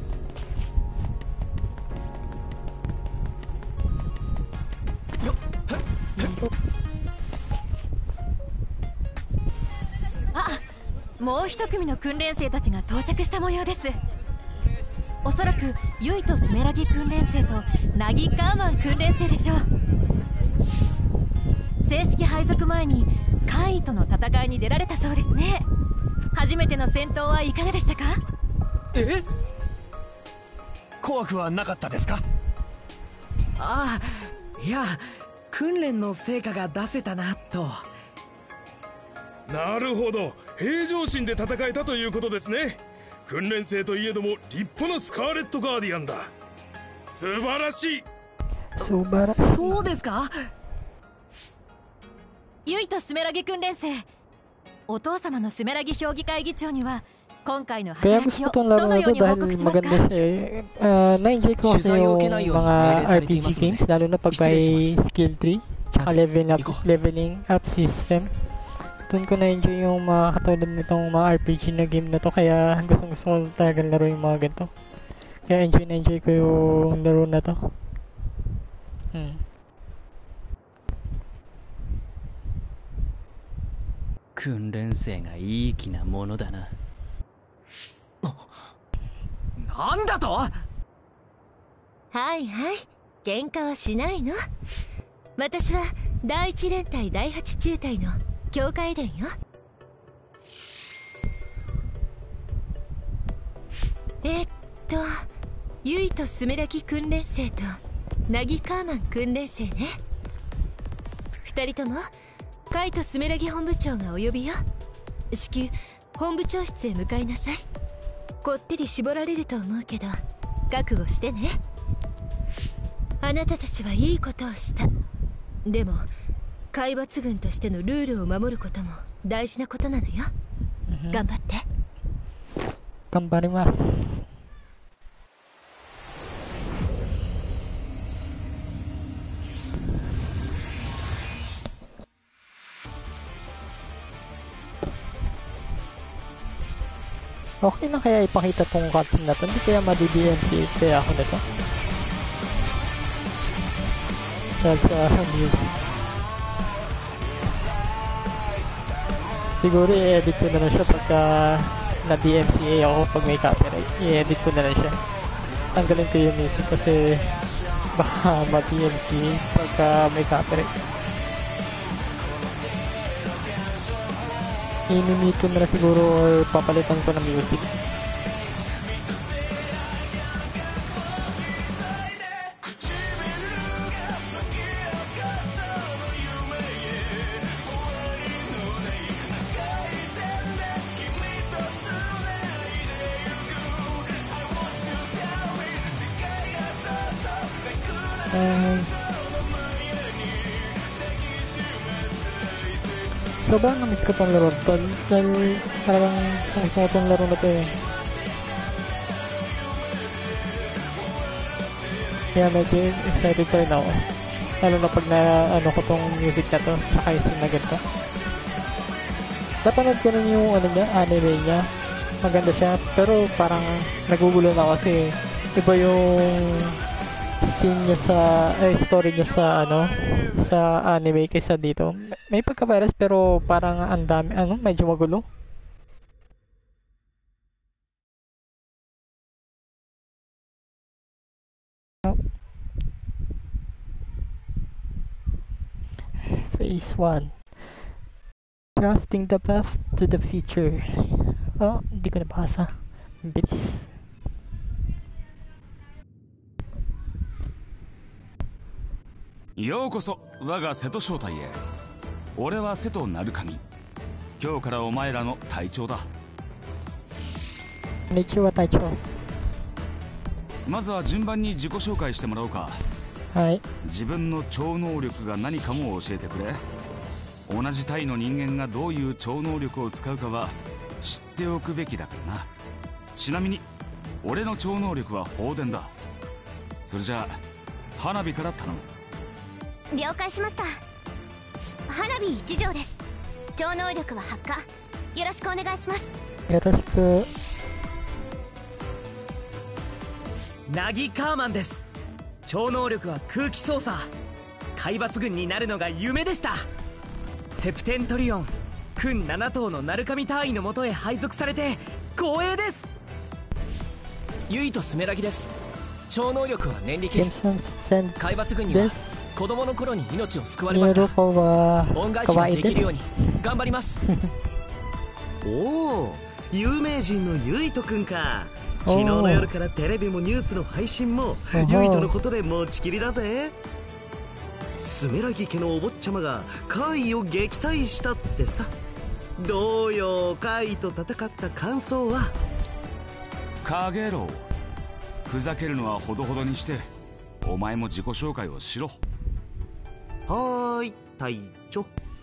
もう一組の訓練生たちが到着した模様です。おそらくユイとスメラギ訓練生とナギカーマン訓練生でしょう。正式配属前に怪異との戦いに出られたそうですね。初めての戦闘はいかがでしたか？ 怖くはなかったですか？ ああ、いや、訓練の成果が出せたなと。 なるほど、平常心で戦えたということですね。訓練生といえども立派なスカーレットガーディアンだ。素晴らしい。 そうですか？ ユイとスメラギ訓練生、お父様のスメラギ評議会議長には今回の働きをどのように報告しますか？ Na-enjoy ko kasi yung mga RPG games, lalo na pag may skill tree tsaka leveling up system. Doon ko na-enjoy yung mga katulad nitong mga RPG na game na to, kaya gusto ko talagang laro yung mga ganito. Kaya enjoy ko yung laro na to. 訓練生がいい気なものだな。 なんだと？ はいはい、喧嘩はしないの。私は第一連隊第8中隊の境界伝よ。ユイとスメラギ訓練生とナギカーマン訓練生ね。2人ともカイとスメラギ本部長がお呼びよ。至急本部長室へ向かいなさい。こってり絞られると思うけど覚悟してね。あなたたちはいいことをした。 でも海抜軍としてのルールを守ることも大事なことなのよ。頑張って。 頑張ります。Okay na kaya ipakita tong cutscene na to? Hindi kaya ma-DMC kaya ako nito? Sa music. Siguro i-edit ko na lang siya pagka na-DMCA ako pag may copyright. I-edit ko na lang siya. Tanggalin ko yung music kasi baka ma-DMCA pagka may copyright. I-mute ko na lang siguro or papalitan ko ng music. Sobrang na-miss ko tong laro to dahil parang gusto ko tong laro na to eh. Kaya medyo excited pa rin ako. Lalo na pag na ko tong music na to saka yung scene na ganito. Napanood ko rin yung anime niya. Maganda siya pero parang nagugulo na ako kasi iba yung scene niya sa story niya sa sa anime kaysa dito. May pagka-virus pero parang ang dami medyo magulo. Phase 1. Trusting the path to the future. Oh, hindi ko nabasa. Bilis. ようこそ我が瀬戸正体へ。俺は瀬戸鳴神。今日からお前らの隊長だ。 こんにちは隊長。 まずは順番に自己紹介してもらおうか。 はい。 自分の超能力が何かも教えてくれ。同じ隊の人間がどういう超能力を使うかは知っておくべきだからな。ちなみに俺の超能力は放電だ。それじゃあ花火から頼む。 了解しました。花火一条です。超能力は発火。よろしくお願いします。 よろしく。 ナギカーマンです。超能力は空気操作。海抜軍になるのが夢でした。セプテントリオン君7頭の鳴神隊員のもとへ配属されて光栄です。 ユイとスメラギです。超能力は念力。海抜軍には子供の頃に命を救われました。恩返しができるように頑張ります。 おお、有名人のユイトくんか。昨日の夜からテレビもニュースの配信もユイトのことで持ちきりだぜ。スメラギ家のお坊ちゃまが怪異を撃退したってさ。どうよ、怪異と戦った感想は。 カゲロウ、ふざけるのはほどほどにしてお前も自己紹介をしろ。 はーい、隊長。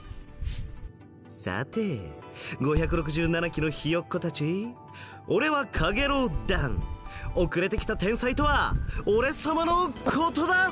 さて、567期のひよっこたち、俺はカゲロウダン。遅れてきた天才とは俺様のことだ。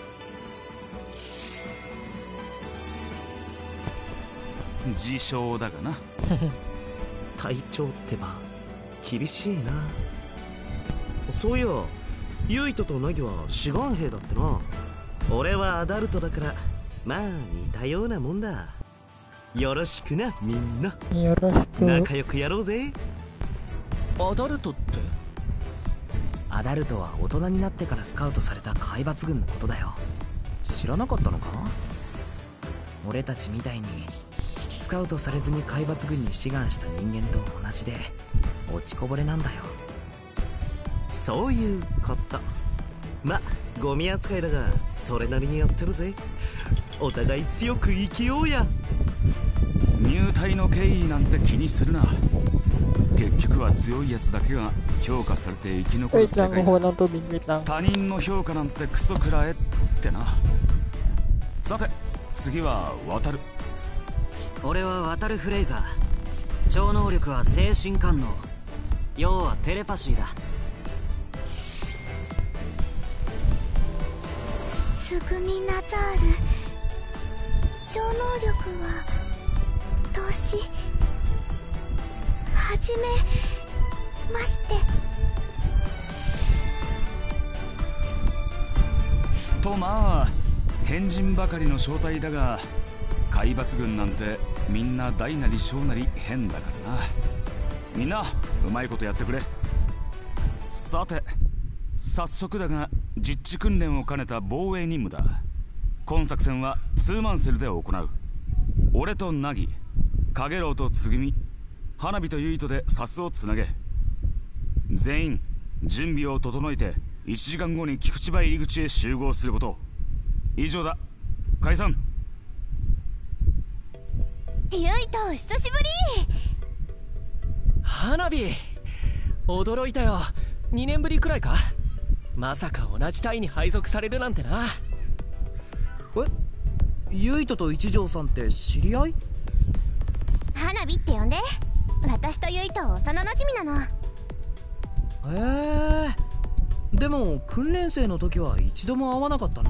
自称だがな。 隊長ってば厳しいな。そういやユイトとナギは志願兵だってな。俺はアダルトだからまあ似たようなもんだ。よろしくなみんな。 よろしく。 仲良くやろうぜ。 アダルトって？ アダルトは大人になってからスカウトされた海抜軍のことだよ。知らなかったのか？俺たちみたいにスカウトされずに海抜軍に志願した人間と同じで落ちこぼれなんだよ。 そういうこと。ま、ゴミ扱いだがそれなりにやってるぜ。お互い強く生きようや。 入隊の経緯なんて気にするな。結局は強いやつだけが評価されて生き残る世界だ。他人の評価なんてクソくらえってな。さて次は渡る。 俺は渡るフレイザー。超能力は精神感能、要はテレパシーだ。 つぐみナザール、超能力は年はじめまして。 とまあ変人ばかりの正体だが、海抜軍なんてみんな大なり小なり変だからな。みんなうまいことやってくれ。さて早速だが、実地訓練を兼ねた防衛任務だ。今作戦はツーマンセルで行う。俺とナギ、カゲロウとつぐみ、花火とユイトでサスをつなげ。全員準備を整えて1時間後に菊池場入り口へ集合すること。以上だ。解散。 ユイト久しぶり。 花火驚いたよ。2年ぶりくらいか。まさか同じ隊に配属されるなんてな。 ユイトと一条さんって知り合い？ 花火って呼んで。私とユイト幼馴染なの。 へえ。でも訓練生の時は一度も会わなかったな。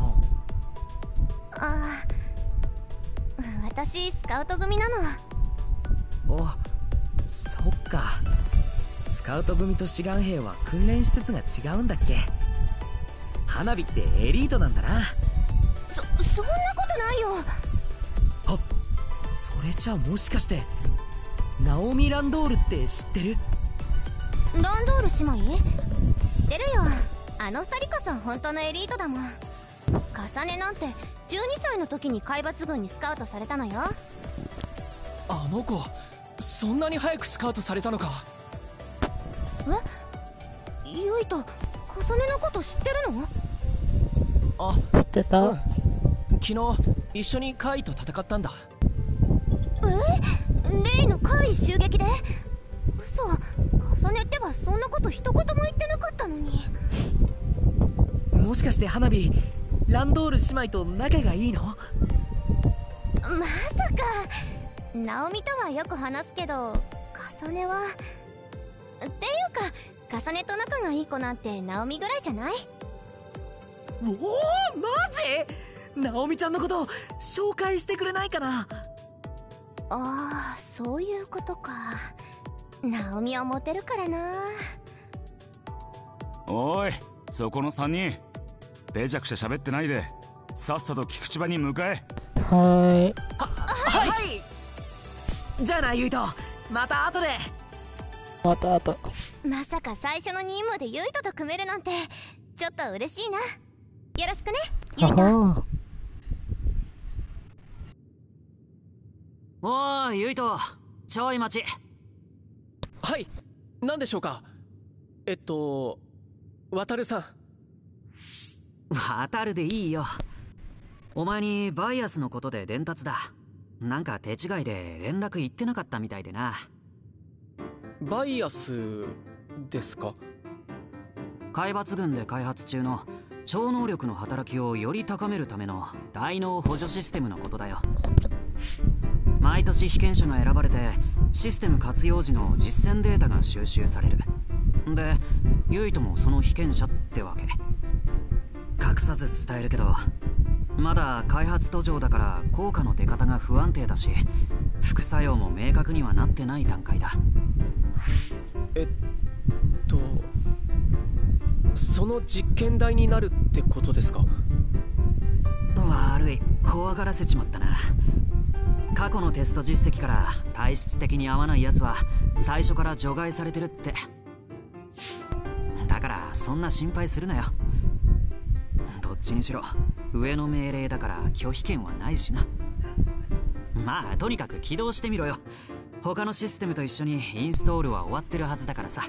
ああ、私スカウト組なの。 あ、そっか。スカウト組と志願兵は訓練施設が違うんだっけ。花火ってエリートなんだな。 そんなことないよ。 あ、それじゃもしかしてナオミ・ランドールって知ってる？ ランドール姉妹？知ってるよ。あの二人こそ本当のエリートだもん。カサネなんて12歳の時に海抜軍にスカウトされたのよ。 あの子そんなに早くスカウトされたのか。 ユイト、カサネのこと知ってるの？ あ、 知ってた。 昨日一緒にカイと戦ったんだ。 レイの海襲撃で？嘘、カサネってばそんなこと一言も言ってなかったのに。 もしかして花火、ランドール姉妹と仲がいいの？ まさか。ナオミとはよく話すけど、カサネはっていうか、カサネと仲がいい子なんてナオミぐらいじゃない？ おお、マジ？ナオミちゃんのこと紹介してくれないかな？ ああ、そういうことか。ナオミはモテるからな。 おい、そこの3人べちゃくちゃ喋ってないで、さっさと菊池場に向かえ。 はい。 はい。じゃあなユイト、また後で。 また後。 まさか最初の任務でユイトと組めるなんてちょっと嬉しいな。よろしくね、ユイト。 おーいユイト、ちょい待ち。 はい、何でしょうか。渡るさん。 渡るでいいよ。お前にバイアスのことで伝達だ。なんか手違いで連絡言ってなかったみたいでな。 バイアスですか？ 海抜軍で開発中の超能力の働きをより高めるための大脳補助システムのことだよ。毎年被験者が選ばれてシステム活用時の実践データが収集される。で、ユイトもその被験者ってわけ。隠さず伝えるけど、まだ開発途上だから効果の出方が不安定だし、副作用も明確にはなってない段階だ。 その実験台になるってことですか？ 悪い、怖がらせちまったな。過去のテスト実績から体質的に合わないやつは最初から除外されてるって。だからそんな心配するなよ。どっちにしろ上の命令だから拒否権はないしな。まあとにかく起動してみろよ。他のシステムと一緒にインストールは終わってるはずだからさ。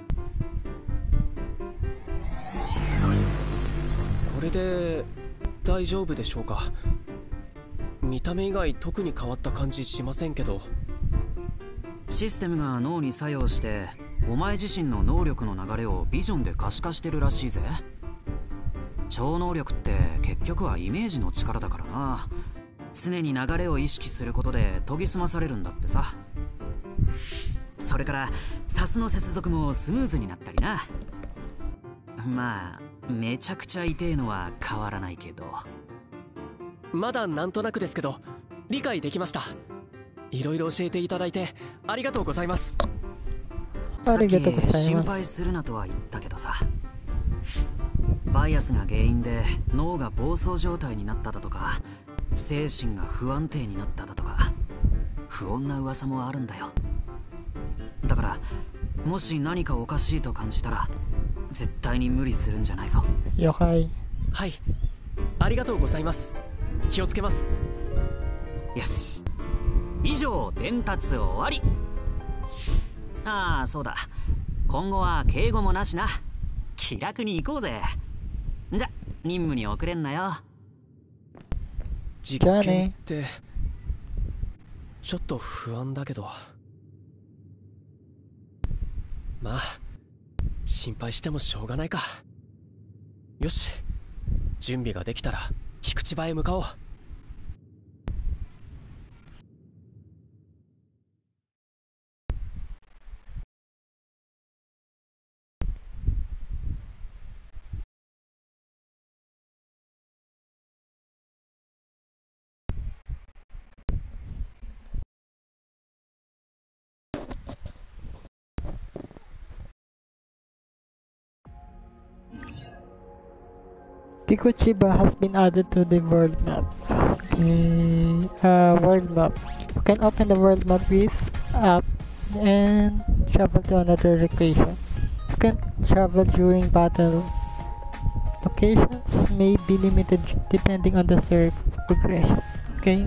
これで大丈夫でしょうか？見た目以外特に変わった感じしませんけど。 システムが脳に作用してお前自身の能力の流れをビジョンで可視化してるらしいぜ。超能力って結局はイメージの力だからな。 常に流れを意識することで研ぎ澄まされるんだってさ。それからサスの接続もスムーズになったりな。まあめちゃくちゃ痛えのは変わらないけど。 まだなんとなくですけど理解できました。いろいろ教えていただいてありがとうございます。 さっき心配するなとは言ったけどさ、バイアスが原因で脳が暴走状態になっただとか、精神が不安定になっただとか、不穏な噂もあるんだよ。だからもし何かおかしいと感じたら絶対に無理するんじゃないぞ。 了解。 はい、ありがとうございます。気をつけます。 よし、以上伝達終わり。ああそうだ、今後は敬語もなしな。気楽に行こうぜ。じゃ任務に遅れんなよ。 実験ってちょっと不安だけど、まあ心配してもしょうがないか。よし、準備ができたら菊池場へ向かおう。 Kikuchiba has been added to the world map. Okay, world map. You can open the world map with app and travel to another location. You can travel during battle. Locations may be limited depending on the story progression. Okay.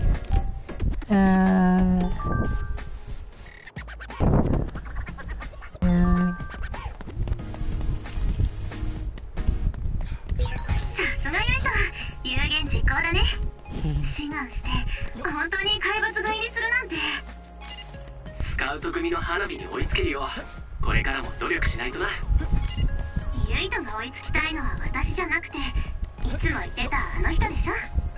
Sasugayuito, 志願して本当に海抜軍入りするなんて。スカウト組の花火に追いつけるようこれからも努力しないとな。ユイトが追いつきたいのは私じゃなくて、いつも言ってたあの人でしょ。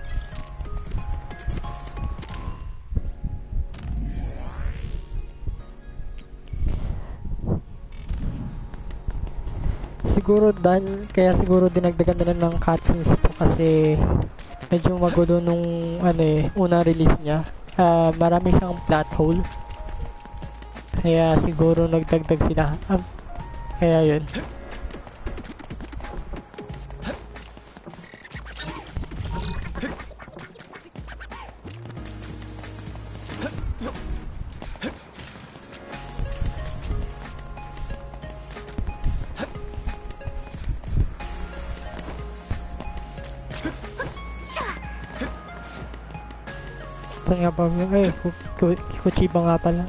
Siguro dahil kaya siguro dinagdagan nila ng cutscenes po kasi medyo magulo nung unang release niya. Marami siyang plot hole. Kaya siguro nagdagdag sila. Kaya yun. Ito nga pa, Kikuchiba nga pala.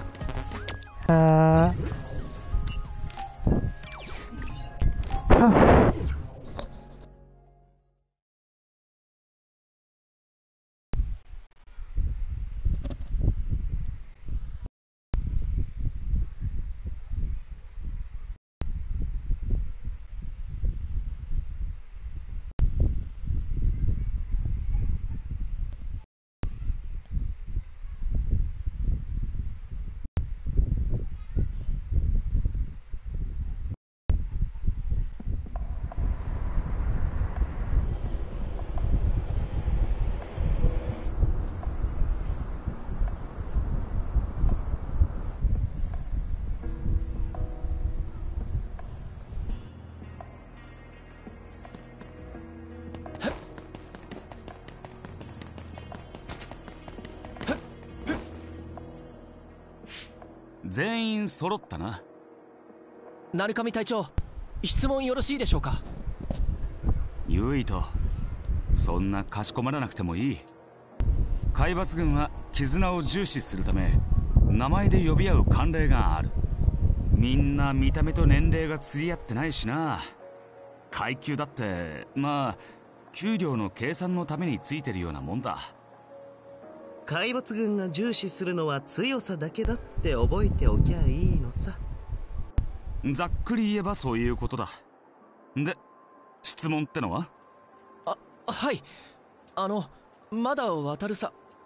全員揃ったな。 鳴上隊長、質問よろしいでしょうか。 ユイト、そんなかしこまらなくてもいい。海抜軍は絆を重視するため名前で呼び合う慣例がある。みんな見た目と年齢が釣り合ってないしな。階級だってまあ給料の計算のためについてるようなもんだ。 海抜軍が重視するのは強さだけだって覚えておきゃいいのさ。 ざっくり言えばそういうことだ。で、質問ってのは？ はい、まだ渡るさ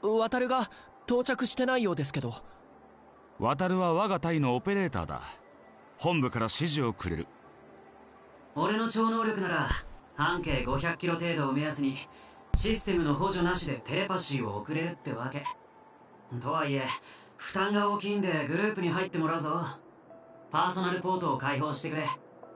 渡るが到着してないようですけど。 渡るは我が隊のオペレーターだ。本部から指示をくれる。 俺の超能力なら半径500キロ程度を目安にシステムの補助なしでテレパシーを送れるってわけ。とはいえ負担が大きいんでグループに入ってもらうぞ。パーソナルポートを開放してくれ。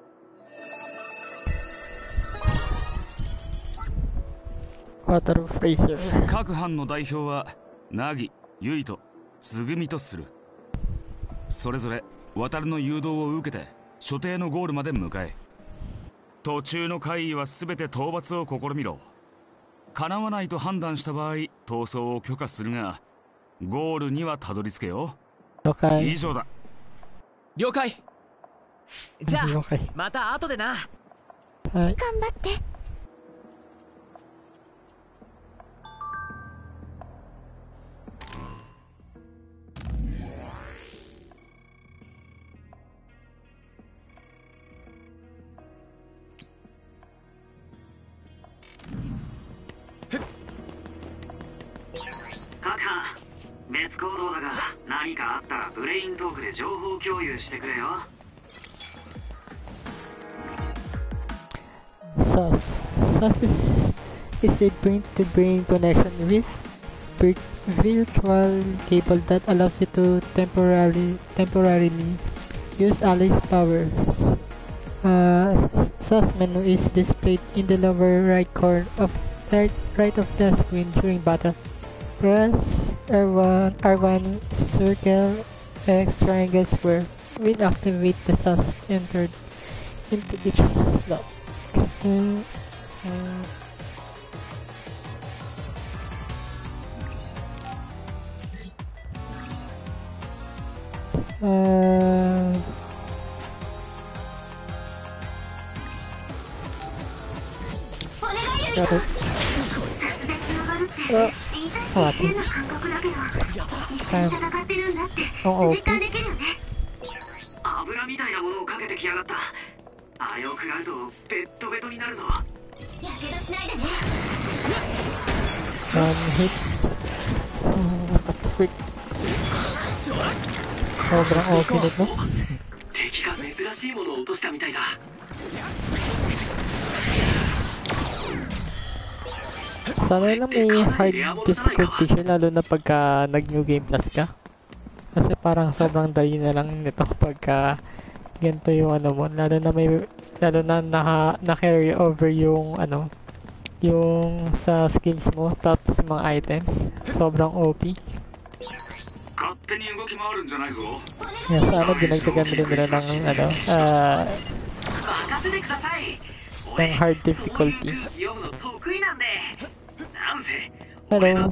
各班の代表は凪、結衣とつぐみとする。それぞれ渡るの誘導を受けて所定のゴールまで向かえ。途中の会議は全て討伐を試みろ。叶わないと判断した場合逃走を許可するが、ゴールにはたどり着けよ。 了解。 以上だ。 了解。 じゃあまた後でな。 はい。 頑張って。 各班、別行動だが何かあったらブレイントークで情報共有してくれよ。 SAS is a brain-to-brain connection with virtual cable that allows you to temporarily use Alice powers. SAS menu is displayed in the lower right corner of right of the screen during battle. Press R1 circle X triangle square will activate the SAS entered into each slot. 油みたいなものをかけてきやがった。あれを食らうとベッドベトになるぞ。 やけどしないでね。 敵が珍しいものを落としたみたいだ。 Sana lang may hard difficulty siya, lalo na pagka nag-new game plus ka. Kasi parang sobrang dali na lang nito pagka ganito yung ano mo, lalo na na-carry over yung ano, yung sa skills mo, tapos mga items, sobrang OP. Kaya sana dinagdagan din nila ng ano, ng hard difficulty. Hello.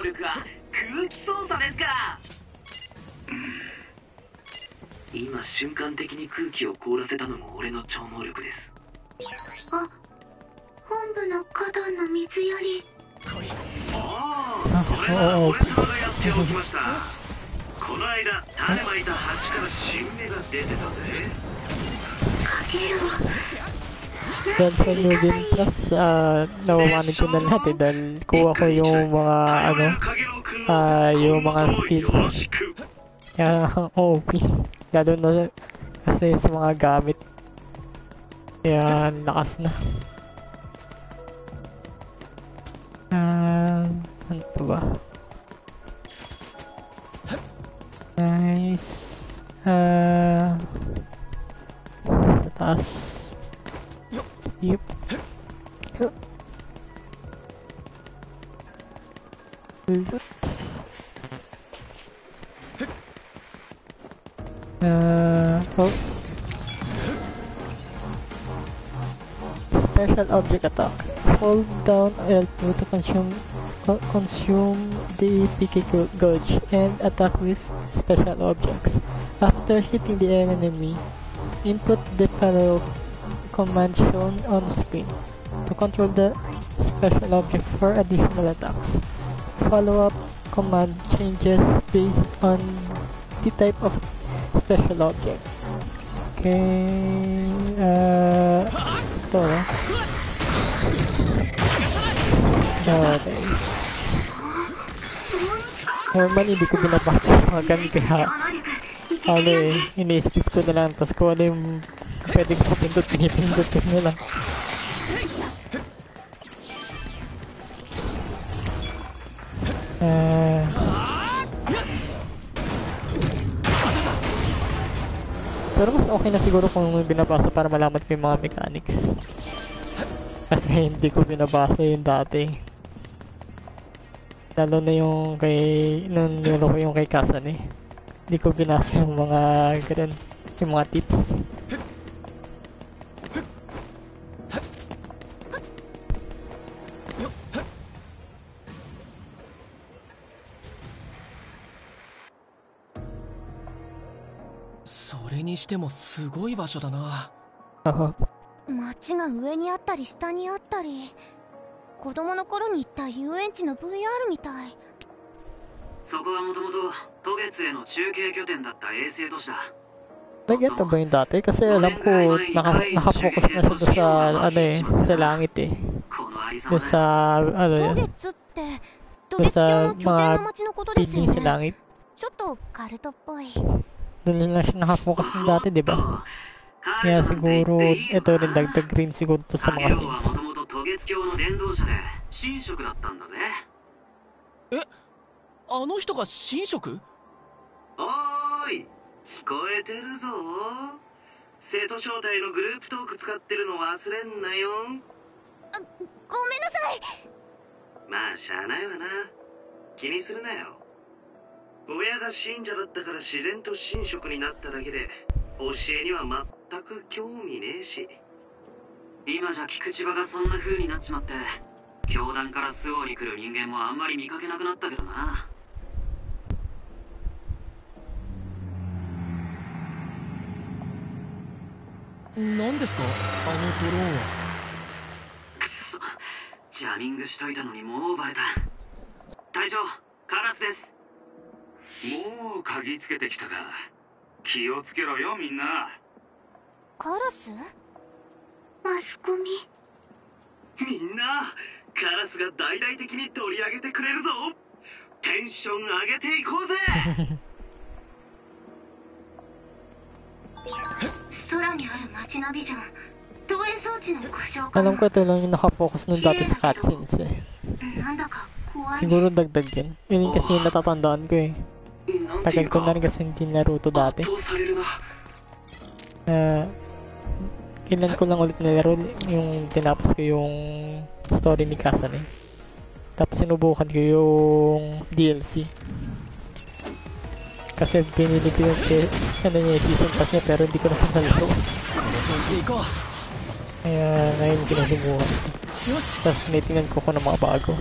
今瞬間的に空気を凍らせたのも俺の超能力です。 あ、本部の花壇の水やり。 ああ、それは俺様がやっておきました。この間種まいた鉢から新芽が出てたぜ。かけろ。 Dahil sa New Game Plus, nawawanig ko na lahat dahil kuha ko yung mga ano, yung mga skills. Kaya OP, lalo na kasi sa mga gamit. Kaya lakas na. Saan pa ba? Nice. Sa taas. Yep. Special object attack. Hold down L2 to consume the PK gauge and attack with special objects. After hitting the enemy, input the follow command shown on screen to control the special object for additional attacks. Follow-up command changes based on the type of special object. Okay, ito na. Okay. Normally, hindi ko binabasa yung mga ganun kaya iniisip ko na lang. Tapos kung ano yung pwedeng pinipindot ko na lang. Pero mas okay na siguro kung binabasa para malaman ko yung mga mechanics. Kasi hindi ko binabasa yung dati. Lalo na yung nung nilo ko yung kay Kasane. Hindi ko binasa yung mga ganun, yung mga tips. それにしてもすごい場所だな。 街が上にあったり下にあったり、子供の頃に行った遊園地の VR みたい。 そこはもともと渡月への中継拠点だった衛星都市だ。 Nag-ito ba yung dati? Kasi alam ko nakapokus na siya sa sa langit eh. Doon sa doon sa mga piling sa langit. Doon lang siya nakapokus na dati, di ba? Kaya siguro ito rin dagdag rin siguro to sa mga scenes. あの人が神職？ おーい、聞こえてるぞ。生徒招待のグループトーク使ってるの忘れんなよ。 ごめんなさい。 まあしゃあないわな。気にするなよ。親が信者だったから自然と神職になっただけで、教えには全く興味ねえし。 今じゃ菊池場がそんな風になっちまって、教団から周防に来る人間もあんまり見かけなくなったけどな。 何ですか、あのドローンは。 くそ、ジャミングしといたのにもうバレた。隊長、カラスです。 もう鍵つけてきたか。気をつけろよみんな。 カラス？マスコミ？ みんな、カラスが大々的に取り上げてくれるぞ。テンション上げていこうぜ。 空にある街のビジョン、投影装置の故障。 Alam ko ito lang yung nakapokus nun dati sa cutscenes eh. Siguro dagdag din. Yun kasi yung natatandaan ko eh. Tagal ko na rin kasi hindi naruto dati. Kailan ko lang ulit nalaro yung tinapos ko yung story ni Kasane. Tapos sinubukan ko yung DLC. Kasi binili ko yung season pass niya pero hindi ko na nalaro. Kaya ngayon kinasubukan. Tapos tinitingnan ko ng mga bago.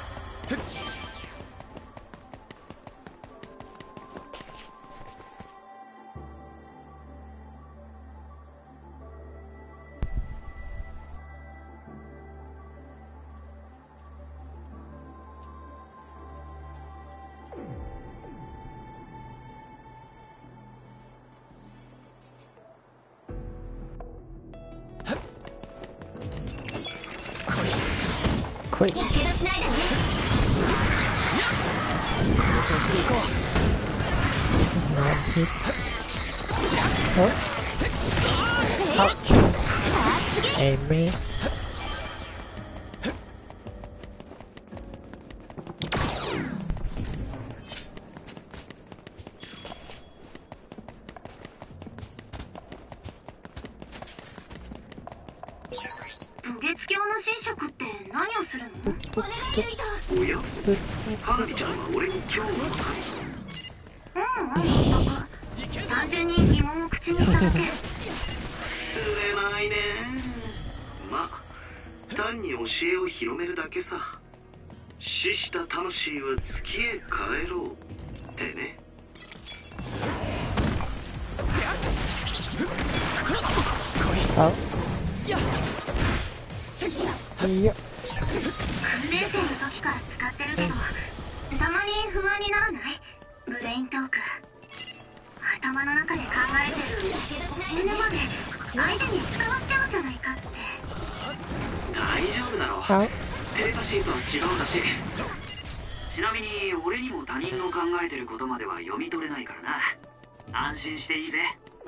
来い。やけどしないでね。この調子で行こう。エイメ。 月鏡の神職って何をするの？ おや？花火ちゃんは俺に興味ない？ 単純に疑問を口にしただけ。 釣れないね。ま、単に教えを広めるだけさ。死した魂は月へ帰ろうってね。 いや。訓練生の時から使ってるけど、たまに不安にならない？ブレイントーク。頭の中で考えてる骨まで相手に伝わっちゃうんじゃないかって。 大丈夫だろう。テレパシーとは違うんだし。 ちなみに俺にも他人の考えてることまでは読み取れないからな。安心していいぜ。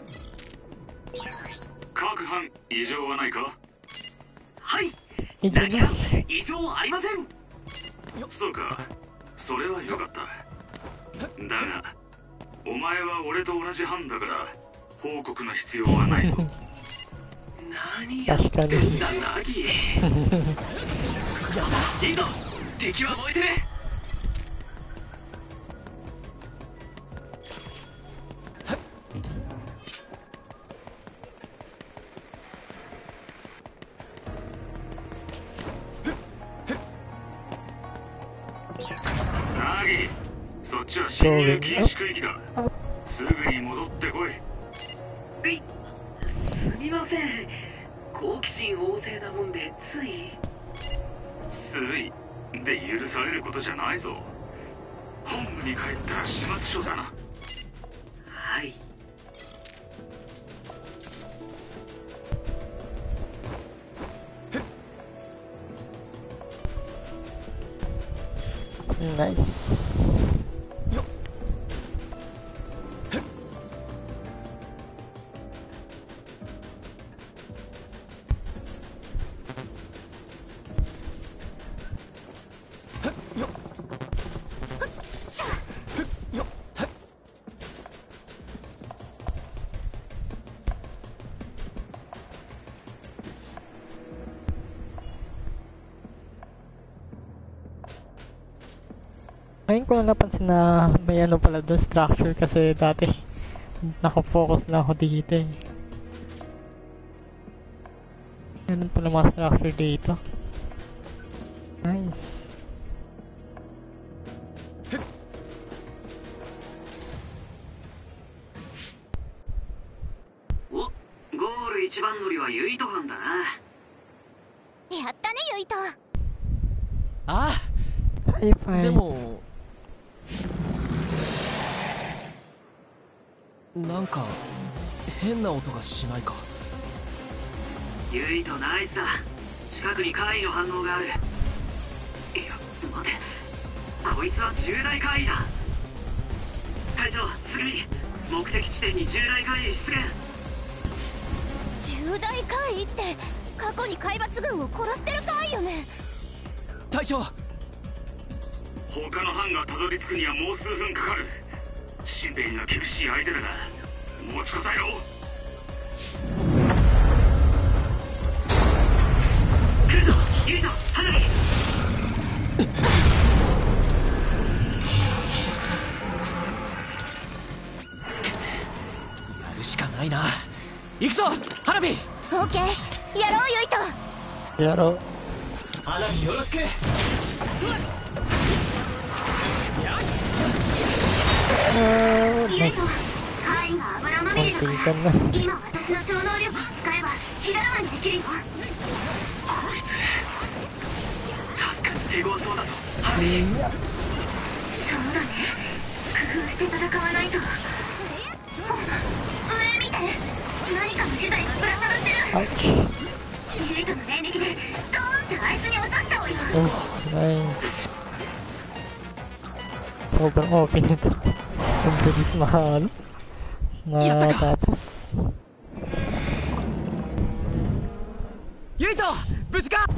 各班異常はないか？ はい、何や異常ありません。 そうか、それはよかった。だがお前は俺と同じ班だから報告の必要はないぞ。 何やってんだナギ。いいぞ、敵は燃えてる。 ナギ、そっちは侵入禁止区域だ。すぐに戻ってこい。 すみません、好奇心旺盛なもんでついで許されることじゃないぞ。本部に帰ったら始末書だな。 はい。 ナイス。Ngayon ko lang napansin na may ano pala doon structure kasi dati nakafocus na ako dito eh. Ganun pala mga structure dito. Nice. お、ゴール一番乗りはユイト班だな。 やったねユイト。 ああ、でもなんか変な音がしないか。 ユイトナイスだ。近くに怪異の反応がある。いや待て、こいつは重大怪異だ。隊長、すぐに目的地点に重大怪異出現。 重大怪異って過去に海抜軍を殺してる怪異よね。 隊長、 他の班がたどり着くにはもう数分かかる。新兵が厳しい相手だが持ちこたえろ。 来るぞユイト、花火。やるしかないな。行くぞ花火。 オッケー、やろうユイト。 やろう。 花火よろしく。 ユイト、怪異が油まみれだから今私の超能力を使えば火だるまにできるよ。 こいつ確かに手強そうだぞ。 そうだね、工夫して戦わないと。上見て、何かの資材がぶら下がってる。ユイトの念力でドーンってあいつに落としちゃおうよ。 Nice. Sobrang OP nito. Ang bilis mahalo. Matapos. Yuito! 無事か?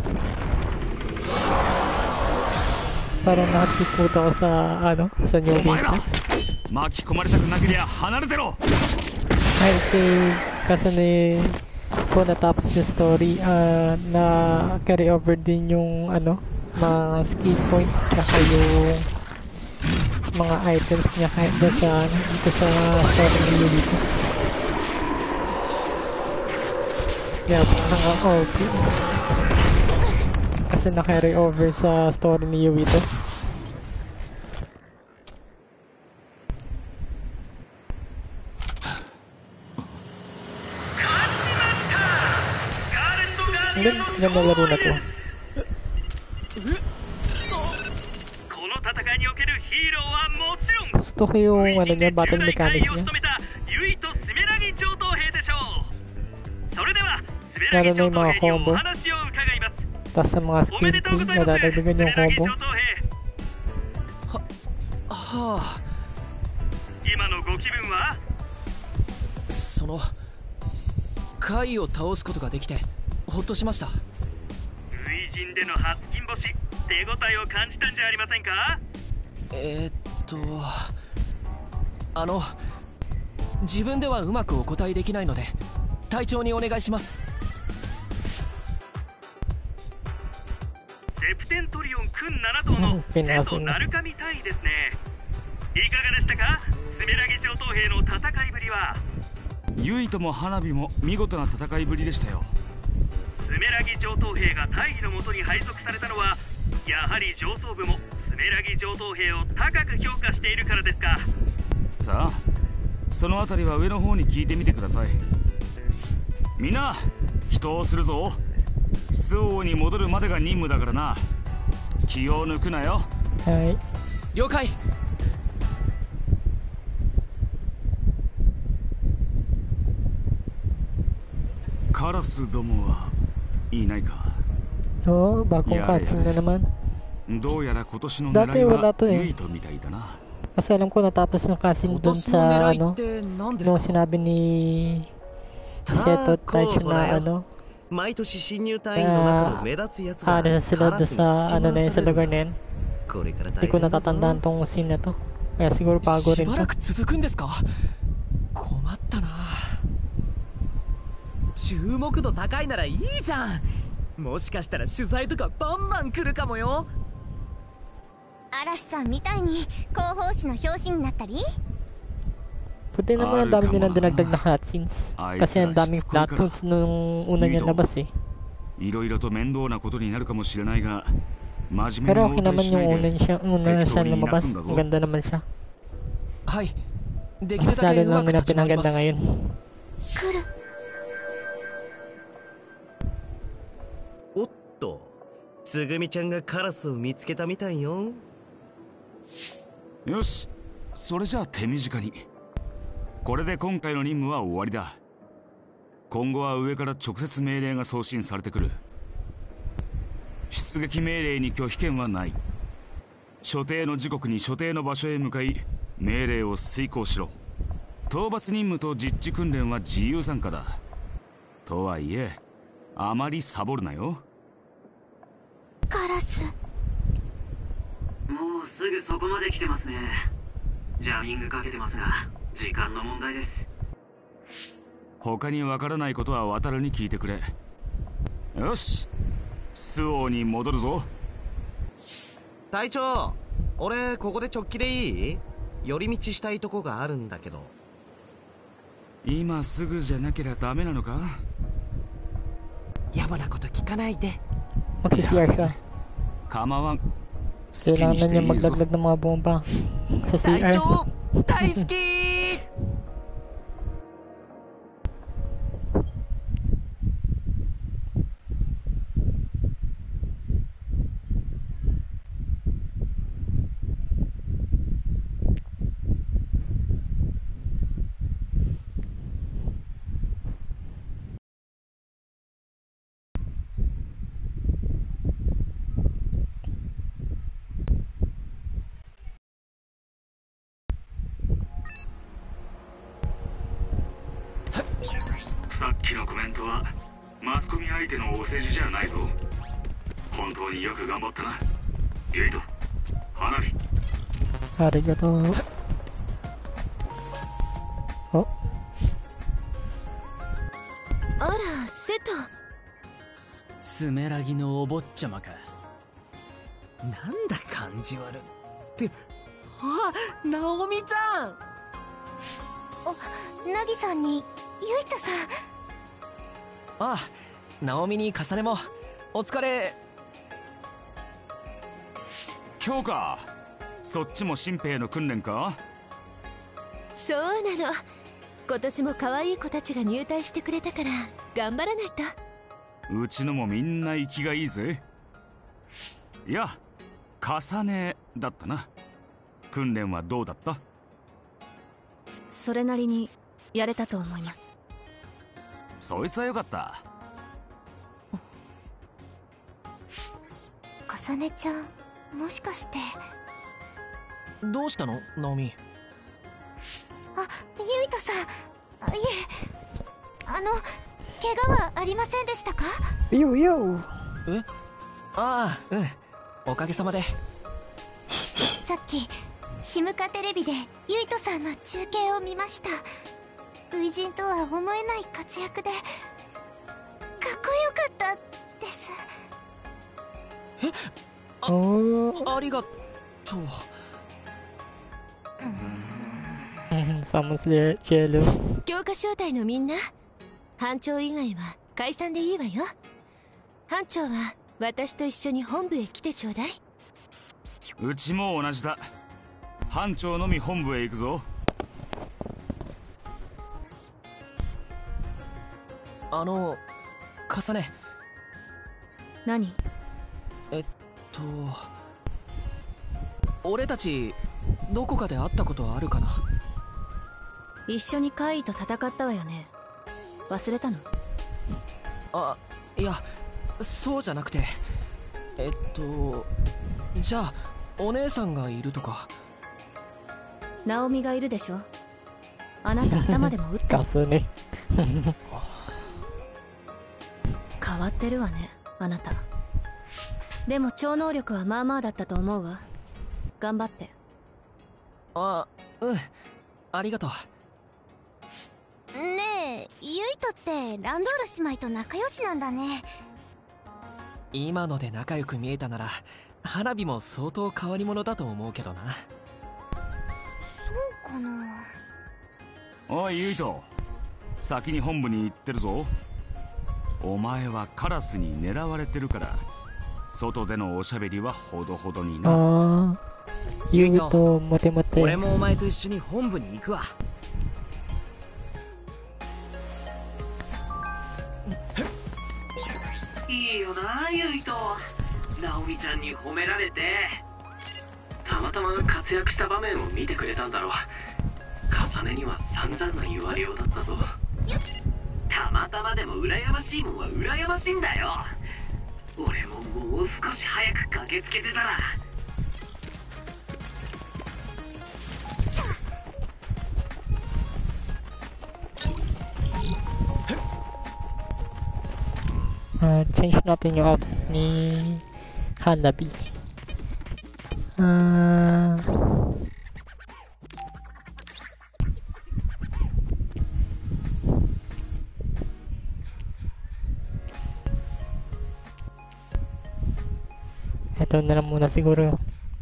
Parang nakatipot ako sa sa New Vegas. 巻き込まれたくなけりゃ離れてろ. Kasi ko natapos yung story, na carry over din yung mga skill points tsaka yung mga items niya kahit dito sa story ni Yuito. Kaya parang OP. Kasi na-carry over sa story ni Yuito. Ganda laro na to. Gusto ko yung niya, battle mechanics niya. Lalo na yung mga combo. Tapos sa mga skill tree, nadadagdagan yung combo. はあ。 今のご気分は？ そのカイを倒すことができてほっとしました。 初陣での初金星、手応えを感じたんじゃありませんか？ 自分ではうまくお答えできないので隊長にお願いします。 セプテントリオン君7頭の瀬戸鳴神隊員ですね。いかがでしたか、スメラギ上等兵の戦いぶりは。 ユイとも花火も見事な戦いぶりでしたよ。 スメラギ上等兵が大尉のもとに配属されたのは、やはり上層部もスメラギ上等兵を高く評価しているからですか。 さあ、そのあたりは上の方に聞いてみてください。みんな祈祷するぞ。周防に戻るまでが任務だからな。気を抜くなよ。 はい、 了解。 カラスどもはいないか。 bagong cutscene na naman. どうやら今年の狙いはユイとみたいだな。 Kasi alam ko natapos yung cutscene dun sa nung sinabi ni Seto Taicho na 毎年新入隊員の中の目立つやつが sila doon sa sa lugar na yun. Hindi ko natatandaan tong scene na to. Kaya siguro bago rin to. しばらく続くんですか？困ったな。 注目度高いならいいじゃん。もしかしたら取材とかバンバン来るかもよ。 嵐さんみたいに広報誌の表紙になったり。 Puti naman ang dami nilang dinagdag na cutscenes. Kasi ang daming plot holes nung una niyang labas eh. いろいろと面倒なことになるかもしれないが、真面 Pero 目に okay 応対 naman しな yung いで una 適 siya 当にな lumabas. すんだぞ。 Maganda naman siya. はい。できる Mas だけ lalo うま lang く nila 立ち回りま pinaganda す。 ngayon. 来る。 おっと、つぐみちゃんがカラスを見つけたみたいよ。 よし、それじゃあ手短に。これで今回の任務は終わりだ。今後は上から直接命令が送信されてくる。出撃命令に拒否権はない。所定の時刻に所定の場所へ向かい命令を遂行しろ。討伐任務と実地訓練は自由参加だ。とはいえあまりサボるなよ。 カラス。 もうすぐそこまで来てますね。ジャミングかけてますが時間の問題です。 他にわからないことは渡るに聞いてくれ。よし、周防に戻るぞ。 隊長、俺ここで直帰でいい？寄り道したいとこがあるんだけど。 今すぐじゃなければダメなのか？ やぼなこと聞かないで。 Mag-CR siya. 構わん。 Kailangan na niya maglaglag ng mga bomba sa CR. 隊長、大好きさっきのコメントはマスコミ相手のお世辞じゃないぞ。本当によく頑張ったな、ユイト、花火。 ありがとう。お、 あら、セト。 スメラギのお坊ちゃまか。 なんだ感じ悪って。あ、ナオミちゃん。 お、ナギさんにユイトさん。 ああ、ナオミに重ねもお疲れ。 今日か。そっちも新兵の訓練か？ そうなの。今年も可愛い子たちが入隊してくれたから頑張らないと。 うちのもみんな生きがいいぜ。いや、重ねだったな。訓練はどうだった？ それなりにやれたと思います。 そいつはよかった。 かさねちゃん、もしかして。 どうしたのナオミ？ あ、ユイトさん。いえ、怪我はありませんでしたか？ よよ。 え？ああ、うん、おかげさまで。 さっきヒムカテレビでユイトさんの中継を見ました。初陣とは思えない活躍でかっこよかったです。 ありがとう。 Someone's jealous. 強化招待のみんな、班長以外は解散でいいわよ。班長は私と一緒に本部へ来てちょうだい。 うちも同じだ。班長のみ本部へ行くぞ。 カサネ。 何？ 俺たちどこかで会ったことあるかな？ 一緒に怪異と戦ったわよね。忘れたの？ あ、いや、そうじゃなくて、じゃあお姉さんがいるとか。 ナオミがいるでしょ。あなた頭でも打った。 ガスね。 変わってるわね、あなた。でも超能力はまあまあだったと思うわ。頑張って。 あ、うん、ありがとう。 ねえ、ユイトってランドール姉妹と仲良しなんだね。 今ので仲良く見えたなら花火も相当変わり者だと思うけどな。 そうかな。 おいユイト、先に本部に行ってるぞ。お前はカラスに狙われてるから外でのおしゃべりはほどほどにな。 ああ、ユイトモテモテ。 俺もお前と一緒に本部に行くわ。 いいよなユイト。ナオミちゃんに褒められて。たまたま活躍した場面を見てくれたんだろう。カサネには散々な言われようだったぞ。たまたまでも羨ましいもんは羨ましいんだよ。俺ももう少し早く駆けつけてたら。 Change natin yung outfit ni Hanabi. Ito na lang muna siguro.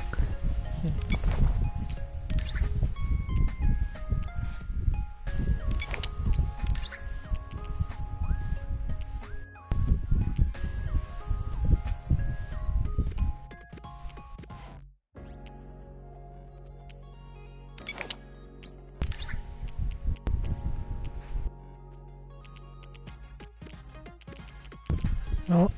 Oh.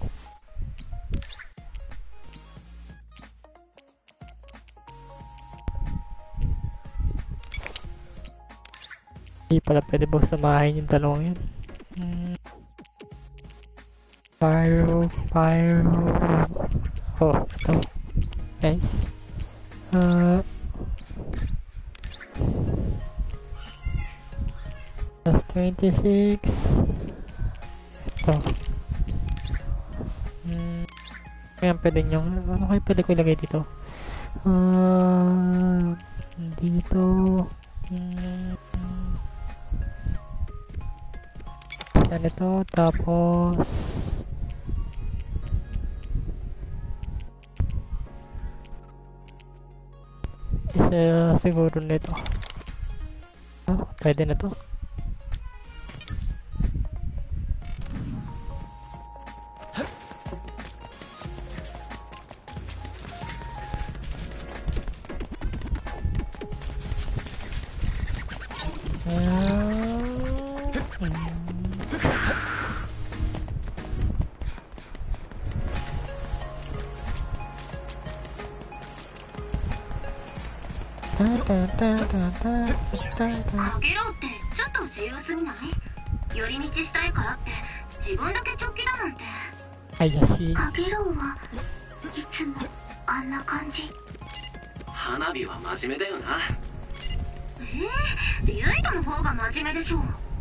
Hindi pala pwede bang samahin yung dalawang yun. Pyro. Oh, ito. Nice. Plus 26. Ito. Ayan, pwede nyo. Ano kayo pwede ko ilagay dito? Dito. Ganito, tapos isa siguro nito. Pwede na to. かげろうってちょっと自由すぎない？寄り道したいからって自分だけ直帰だなんて。 かげろうはいつもあんな感じ。 班花火は真面目だよな。 ユイトの方が真面目でしょ。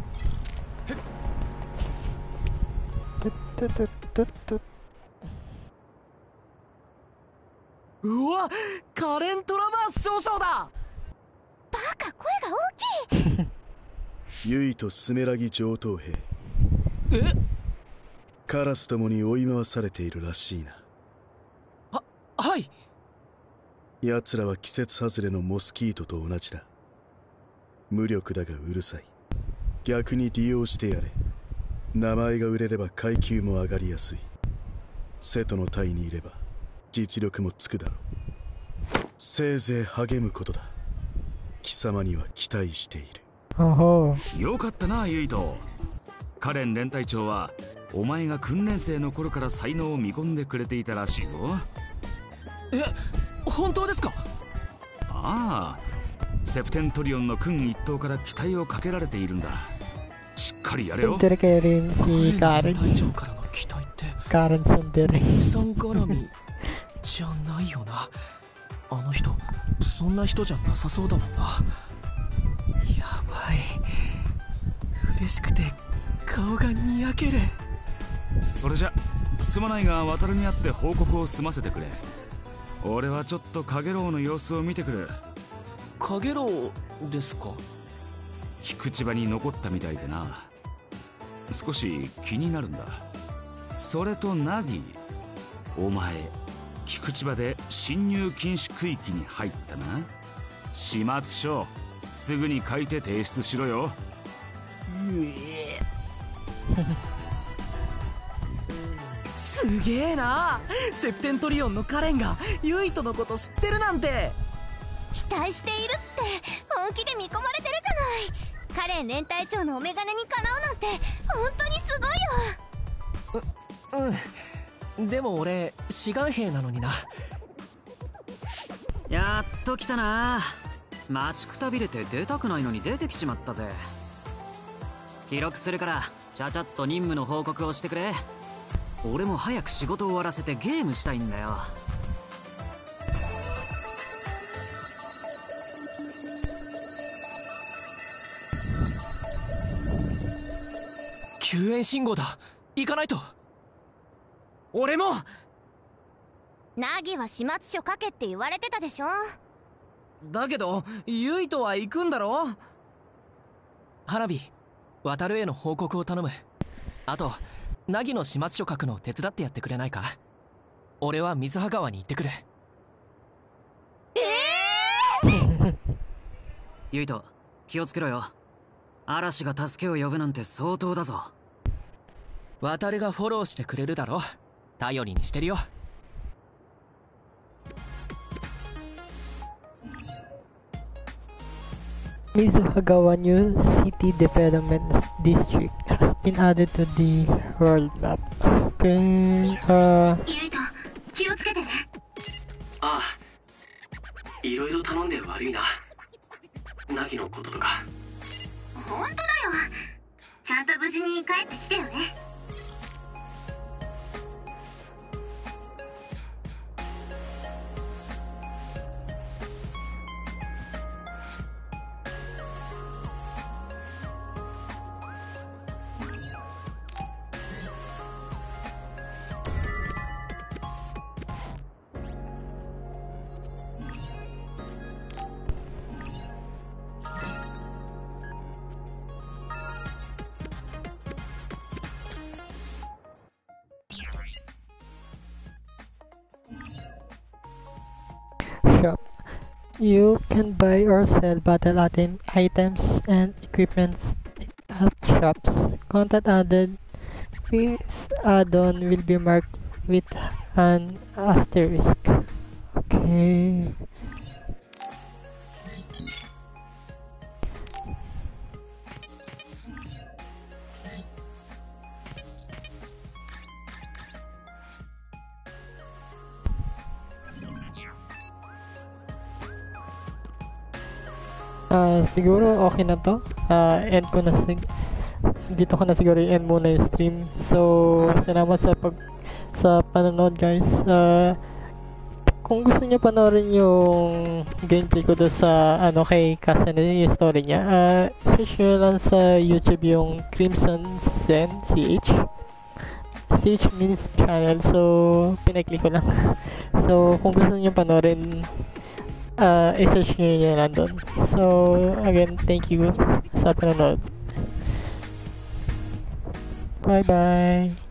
うわ、カレン・トラバース少将だ。 バカ、声が大きい。 ユイとスメラギ上等兵。カラスどもに追い回されているらしいな。 はい。 奴らは季節外れのモスキートと同じだ。無力だがうるさい。逆に利用してやれ。名前が売れれば階級も上がりやすい。瀬戸の隊にいれば実力もつくだろう。せいぜい励むことだ。貴様には期待している。 よかったなユイト。カレン連隊長はお前が訓練生の頃から才能を見込んでくれていたらしいぞ。 本当ですか？ ああ、セプテントリオンの軍一党から期待をかけられているんだ。しっかりやれよ。 隊長からの期待って遺産絡みじゃないよな。あの人そんな人じゃなさそうだもんな。やばい、嬉しくて顔がにやける。 それじゃすまないが渡るに会って報告を済ませてくれ。俺はちょっとカゲロウの様子を見てくる。 カゲロウですか？ 菊池場に残ったみたいでな。少し気になるんだ。それとナギ、お前菊池場で侵入禁止区域に入ったな。始末書すぐに書いて提出しろよ。 すげえな。セプテントリオンのカレンがユイトのこと知ってるなんて。 期待しているって本気で見込まれてるじゃない。カレン連隊長のお眼鏡にかなうなんて本当にすごいよ。 でも俺志願兵なのにな。 やっと来たな。待ちくたびれて出たくないのに出てきちまったぜ。記録するからちゃちゃっと任務の報告をしてくれ。俺も早く仕事を終わらせてゲームしたいんだよ。 救援信号だ。行かないと。俺も。 ナギは始末書書けって言われてたでしょ。 だけどユイとは行くんだろ。花火、渡るへの報告を頼む。あとナギの始末書書くのを手伝ってやってくれないか。俺は水葉川に行ってくる。 ユイと気をつけろよ。嵐が助けを呼ぶなんて相当だぞ。 渡るがフォローしてくれるだろ。頼りにしてるよ。 Mizuhagawa New City Development District has been added to the world map. Okay. ユイト、気をつけてね。 ああ、いろいろ頼んで悪いな。ナギのこととか。 本当だよ。ちゃんと無事に帰ってきてよね。 Shop. You can buy or sell battle items and equipment at shops. Content added with add-on will be marked with an asterisk. Okay. Siguro okay na to. End ko na dito ko na siguro i-end muna yung stream. So, salamat sa panonood guys. kung gusto niyo panoorin yung gameplay ko doon sa kay Casanel yung story niya, search nyo lang sa YouTube yung Crimson Zen CH. CH means channel, so pinag-click ko lang. So kung gusto niyo panoorin, i-search nyo yun nandun. So again, thank you sa panonood. Bye bye.